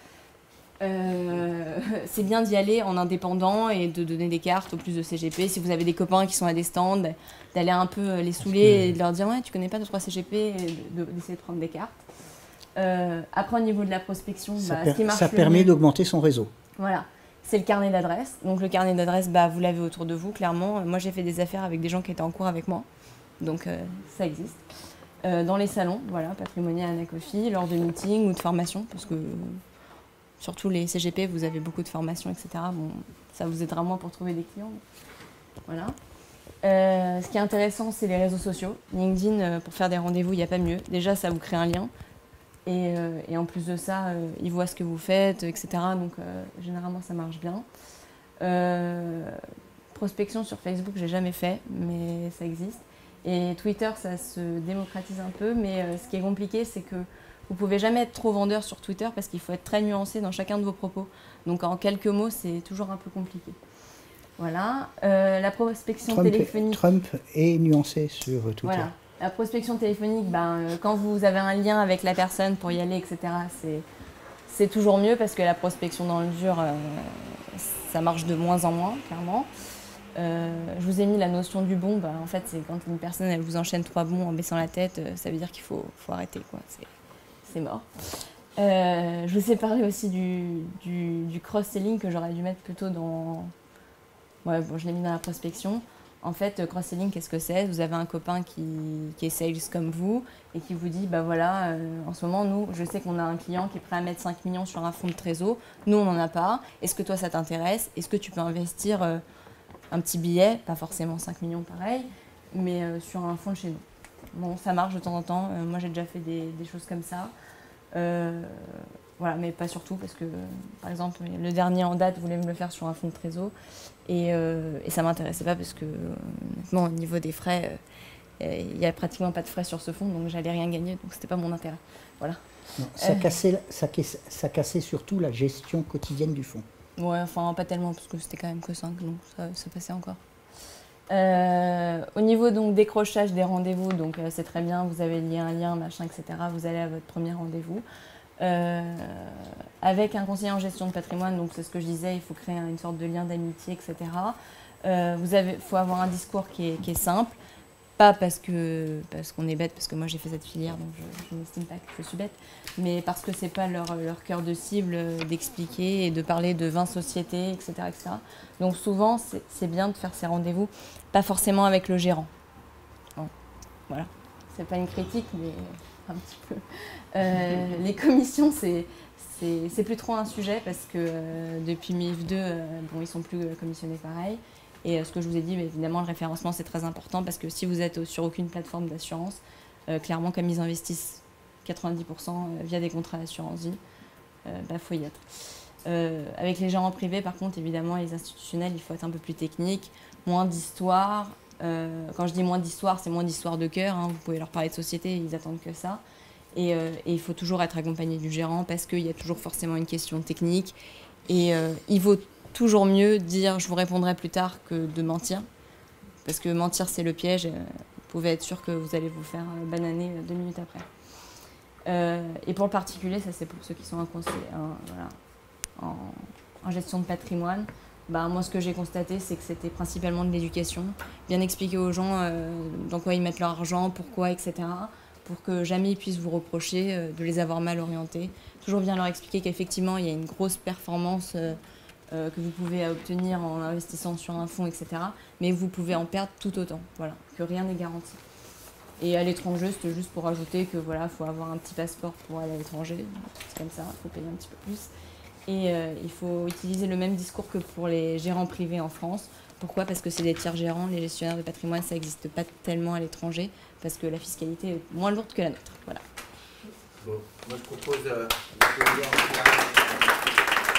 Euh, c'est bien d'y aller en indépendant et de donner des cartes au plus de C G P. Si vous avez des copains qui sont à des stands, d'aller un peu les saouler et de leur dire ouais tu connais pas deux trois C G P et de, d'essayer de prendre des cartes. Euh, après au niveau de la prospection,
ça,
bah,
per
ce qui marche
ça permet d'augmenter son réseau.
Voilà, c'est le carnet d'adresses. Donc le carnet d'adresses, bah, vous l'avez autour de vous clairement. Moi j'ai fait des affaires avec des gens qui étaient en cours avec moi, donc euh, ça existe. Euh, dans les salons, voilà, Patrimonia, Anacofi, lors de meetings ou de formations, parce que surtout les C G P, vous avez beaucoup de formations, et cetera. Bon, ça vous aidera moins pour trouver des clients. Voilà. Euh, ce qui est intéressant, c'est les réseaux sociaux. LinkedIn, euh, pour faire des rendez-vous, il n'y a pas mieux. Déjà, ça vous crée un lien. Et, euh, et en plus de ça, euh, ils voient ce que vous faites, et cetera. Donc, euh, généralement, ça marche bien. Euh, prospection sur Facebook, j'ai jamais fait, mais ça existe. Et Twitter, ça se démocratise un peu. Mais euh, ce qui est compliqué, c'est que vous ne pouvez jamais être trop vendeur sur Twitter parce qu'il faut être très nuancé dans chacun de vos propos. Donc en quelques mots, c'est toujours un peu compliqué. Voilà. Euh, la prospection
Trump,
téléphonique.
Trump est nuancé sur Twitter.
Voilà. La prospection téléphonique, ben, euh, quand vous avez un lien avec la personne pour y aller, et cetera, c'est, c'est toujours mieux parce que la prospection dans le dur, euh, ça marche de moins en moins, clairement. Euh, je vous ai mis la notion du bon. Ben, en fait, c'est quand une personne elle vous enchaîne trois bons en baissant la tête, euh, ça veut dire qu'il faut, faut arrêter, quoi. C'est, c'est mort. Euh, je vous ai parlé aussi du, du, du cross-selling que j'aurais dû mettre plutôt dans... Ouais, bon, je l'ai mis dans la prospection. En fait, cross-selling, qu'est-ce que c'est? Vous avez un copain qui, qui est sales comme vous et qui vous dit, bah voilà, euh, en ce moment, nous, je sais qu'on a un client qui est prêt à mettre cinq millions sur un fonds de trésor. Nous, on n'en a pas. Est-ce que toi, ça t'intéresse? Est-ce que tu peux investir euh, un petit billet, pas forcément cinq millions pareil, mais euh, sur un fonds de chez nous? Bon, ça marche de temps en temps. Euh, moi, j'ai déjà fait des, des choses comme ça. Euh, voilà, mais pas surtout parce que, par exemple, le dernier en date voulait me le faire sur un fonds de trésor et, euh, et ça m'intéressait pas parce que, honnêtement, au niveau des frais, euh, il n'y a pratiquement pas de frais sur ce fonds, donc j'allais rien gagner, donc c'était pas mon intérêt. Voilà.
Non, ça,
Euh,
cassait, ça, cassait, ça cassait surtout la gestion quotidienne du fonds.
Ouais, enfin, pas tellement parce que c'était quand même que cinq, donc ça, ça passait encore. Euh, au niveau donc décrochage des rendez-vous, donc euh, c'est très bien, vous avez lié un lien, machin, et cetera. Vous allez à votre premier rendez-vous. Euh, avec un conseiller en gestion de patrimoine, donc c'est ce que je disais, il faut créer une sorte de lien d'amitié, et cetera. Euh, vous avez, faut avoir un discours qui est, qui est simple, pas parce que parce qu'on est bête, parce que moi j'ai fait cette filière, donc je, je n'estime pas que je suis bête, mais parce que c'est pas leur, leur cœur de cible d'expliquer et de parler de vingt sociétés, et cetera, et cetera. Donc souvent, c'est, c'est bien de faire ces rendez-vous, pas forcément avec le gérant. Bon, voilà, c'est pas une critique, mais un petit peu. Euh, les commissions, c'est, c'est, c'est plus trop un sujet parce que euh, depuis M I F deux, euh, bon, ils sont plus commissionnés pareil. Et euh, ce que je vous ai dit, mais évidemment, le référencement, c'est très important parce que si vous êtes sur aucune plateforme d'assurance, euh, clairement, comme ils investissent quatre-vingt-dix pour cent via des contrats d'assurance vie, il euh, bah, faut y être. Euh, avec les gérants privés, par contre, évidemment, les institutionnels, il faut être un peu plus technique, moins d'histoire. Euh, quand je dis moins d'histoire, c'est moins d'histoire de cœur. Hein. Vous pouvez leur parler de société, ils attendent que ça. Et, euh, et il faut toujours être accompagné du gérant parce qu'il y a toujours forcément une question technique. Et euh, il vaut toujours mieux dire « je vous répondrai plus tard » que de mentir. Parce que mentir, c'est le piège. Vous pouvez être sûr que vous allez vous faire bananer deux minutes après. Euh, et pour le particulier, ça c'est pour ceux qui sont un conseiller, un, voilà, en, en gestion de patrimoine. Bah, moi, ce que j'ai constaté, c'est que c'était principalement de l'éducation. Bien expliquer aux gens euh, dans quoi ils mettent leur argent, pourquoi, et cetera. Pour que jamais ils puissent vous reprocher euh, de les avoir mal orientés. Toujours bien leur expliquer qu'effectivement, il y a une grosse performance euh, euh, que vous pouvez obtenir en investissant sur un fonds, et cetera. Mais vous pouvez en perdre tout autant. Voilà, que rien n'est garanti. Et à l'étranger, c'était juste pour ajouter que voilà, faut avoir un petit passeport pour aller à l'étranger. C'est comme ça, il faut payer un petit peu plus. Et euh, il faut utiliser le même discours que pour les gérants privés en France. Pourquoi? Parce que c'est des tiers gérants, les gestionnaires de patrimoine, ça n'existe pas tellement à l'étranger, parce que la fiscalité est moins lourde que la nôtre. Voilà.
Bon, moi je propose... Euh,